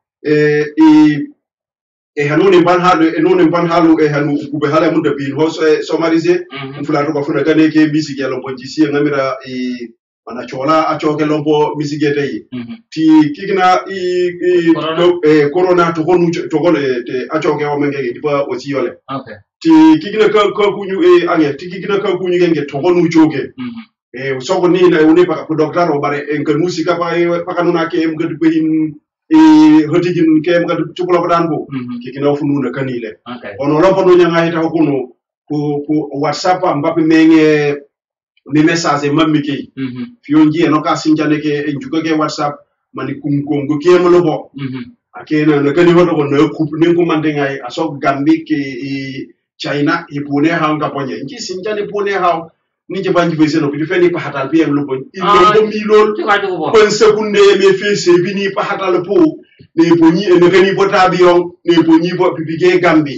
hanuni ban halu hanu kube hala mun da bin ho somarise fula to ko funa kane ke bisiki lo ponjisi ngamira mana chola achoke lompo misigete yi ti kikina corona to honu to te achoke o mengege dipa osi yole okay ti kikina ka kunyu anye ti kikina ka kunyu genge to honu choke soko ni na uni pa ko doctor o bare en kan musika pa kanuna ke em gadu behin hotigin ke em gadu tukulo danbo kikina funu na kanile ono lompo no nyanga hita kuno ko WhatsApp mbappe menge ni message mamike fionji eno ka sinjane ke enjuga ke WhatsApp mani kumkongo ke mo lobo akena na kani hodo ko na kup nin ko mande ngai asok gambi ke China ipune ha nga ponye nji sinjane pune ha ni je banji bese no ko feni pa hatal bi em lobo illo mi lol kon sekunde me fese bini pa hatal po ne ponyi ne kani bota biyon ne ponyi bo bibige gambi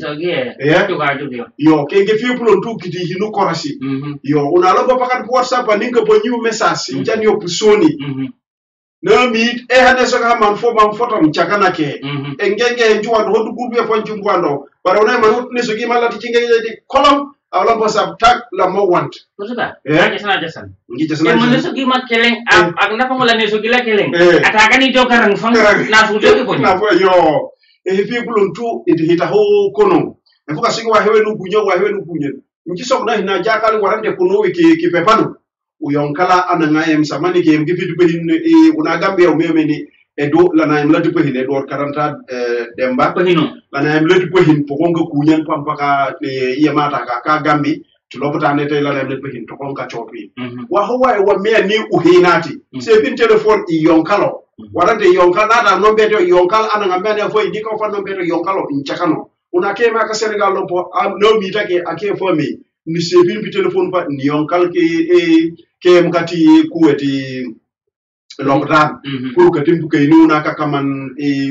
yo kenge fi pulon tu kiti hinu korasi yo una lobo pakat WhatsApp ninga ponyi message njani yo pusoni na mi hane soka man foto mchakana ke engenge njwa do hodu gurbe fonji ngwando bara una man ne soki malati cingenge di kolom awla bo sab tak la mo want kusuka jasan ngi jasana mun soki ma keleng ak na fa ne soki la keleng ataka ni jokarang fang na su joki ponyi na yo fi pulon tu hita ho kono fuka singo wa hewe nu kunyo ngi sok na hina jakali warante kuno ki pepanu uyonkala ananga em samani ke mgi fitu pehin una gambe o memeni edo lana em lati pehin edo 40 demba lana em lati pehin pokonga kunyan pampaka yamata ka gambi tulopata ne tay lana em lati pehin to konka chopi wa howa e wa me ni uhinati se bin telephone yonkalo warante yonkala na no beto yonkala ananga mene fo indiko fa no beto yonkalo inchakano una kema ka Senegal lopo no mi take ake fo mi ni se bin telephone pa ni yonkal ke mkati kuweti lockdown pour que timbu kay nuna kakaman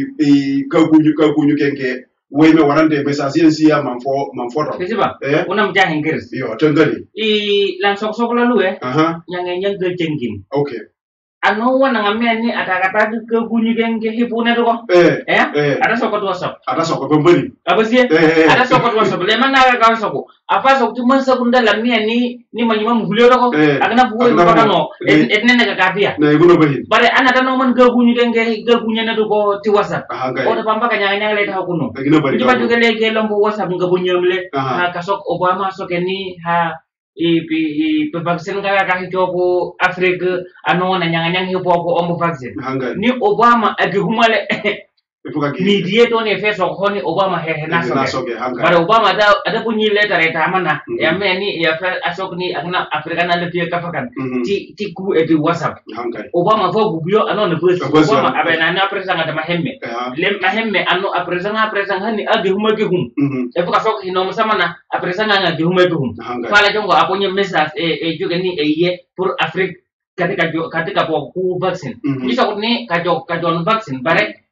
ka kunyu kenke weme warante message yensia man foto kesiba una mjahe ngers yo tengani lan sok la luwe nyang jengin okay ano wana ngameni atakata ke kunyu kenke hipune to ada sokot WhatsApp pembeni abasie ada sokot WhatsApp le mana ka sokot apa soktu man sekunda lamnia ni manyima mvulio to akana buwe pakano etnene ka kapia na iguno bahin bare ana tano man ke kunyu kenke ke kunya na to ko ti WhatsApp o to pamba ka nyanga le ta kuno ndiba juga le ke lombo WhatsApp ngabonyemle ha kasok Obama sokeni ha pe vaksin ka hitopo Afrika ano na nyanga hipopo ombo vaksin ni Obama agihumale media to ne feso honi Obama he na soge bare Obama ada punyi letter eta mana ya meni ya asok ni akna Afrika na le ka fakan ti ku e WhatsApp Obama fo gubio ano ne bus Obama abena na presa ngata mahemme le mahemme ano presa hani agihuma gihum e fuka sok hino sama na presa nga gihuma gihum fala jongo aponye message juga ni ye pour Afrika katika ku vaksin bisa ni kajon vaksin bare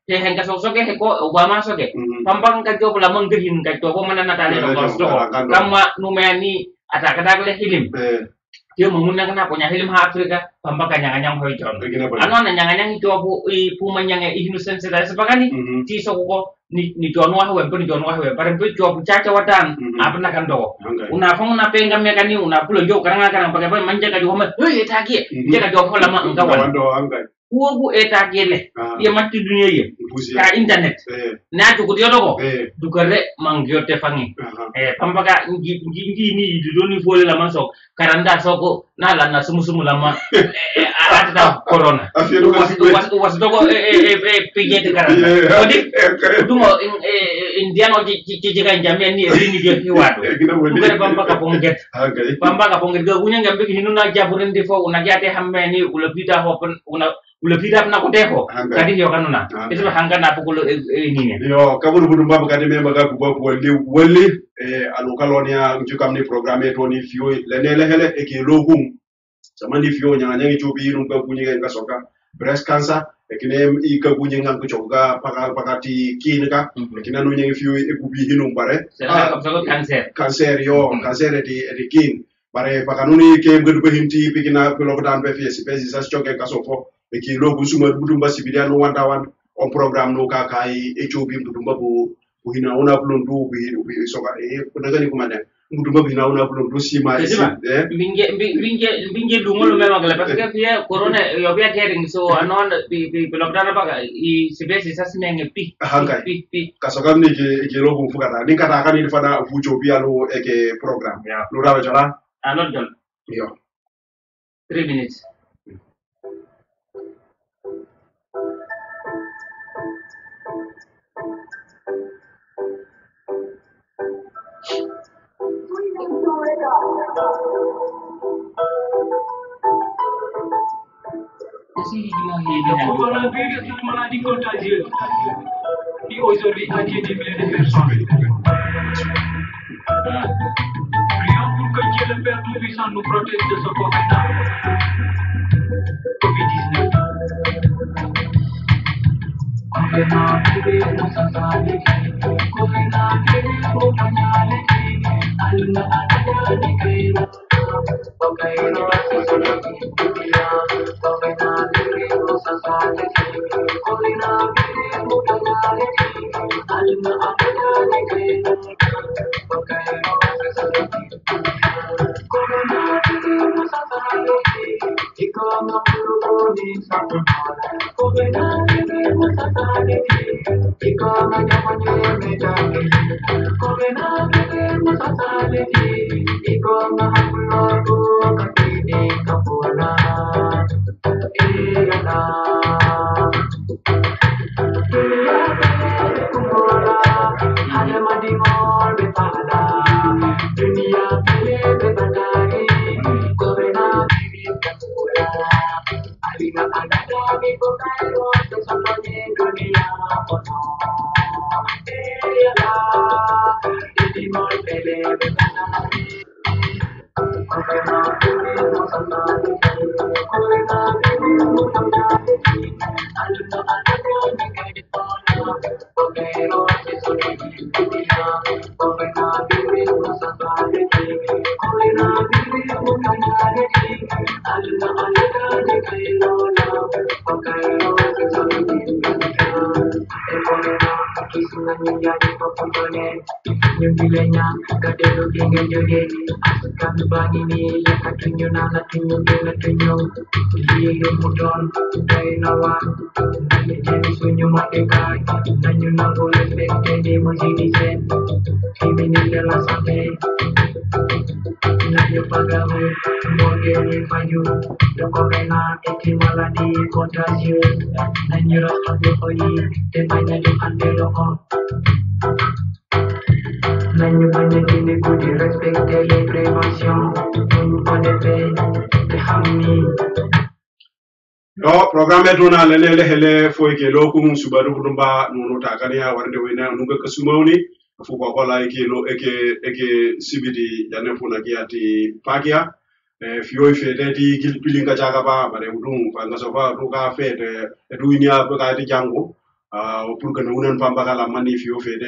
he henga soke he ko Obama soke pampang ka job la manggehin ka job mana natale to gosto kama numeni atak le hilim dia mengundang kenapa hilim ha Afrika pamba kanyang-kanyang hoy jon ano na nyang-nyang job i pumanyang innocent sa sepakani ti so ko ni jonwa we ni jonwa we bare job chacha wadan apna kan do una fong na penga mekani una pulo jo karanga pakai manja ka jo ma hey etaki jaga job hola ma ngawan Uogu eta gele ya mati dunia ye ka internet na to kudio dogo dukare mangyo te fangi pampaka ngi ni dudoni fole la manso karanda soko na la na sumu lama ata corona was dogo pije te karanda odi dumo indiano ci kan jamia ni rini ge hiwado dukare pampaka ponget ga gunya ngambe hinuna jaburen defo una jate hamme ni ulapita hopen una ulapida na kuteko kadi yo kanuna itu hanga na pukulo ini yo kaburu budu mbaba kadi me maga kuba wali alukalonia njukamni programme to ni fio lenele hele eke logum samani fio nyanga ngi chobi rum ka kunyi ga soka breast cancer ekine i ka kunyi ngam ko choga pakati kinika ekina no ngi fio e kubi hinum bare cancer yo cancer di kin bare pakanuni ke mbedu be hinti pikina ko lokutan be fi spesi sa choke ka sofo eki logu suma budumba sibidia no wantawan on programme no ka kai echobi budumba bu hina ona blondu bi soka kunagani kumane budumba bi na ona blondu sima binge dungolo mema gala parce que pia corona yo bia getting so anon bi lockdown ba I sibesi sasmenge pi kasoka ni ke logu fukata ni kata kani fana fucho bi alo eke programme no rawa jala alon jol yo 3 minutes coronavirus è una malattia contagiosa e aujourd'hui a 10 millions de personnes. Prions pour que Dieu le Père Tout-Puissant nous protège de ce No, programme dona lele hele foi ke lokum subaru budumba no takania warde wena nuga kasumawni fu ko kola eke sibidi jane funa kiati pakia fioi fete di gilpilinga jaga ba bare udum fa ngaso fa ruka fete duinia ba ti jango pour que no unan pambakala mani fi o fede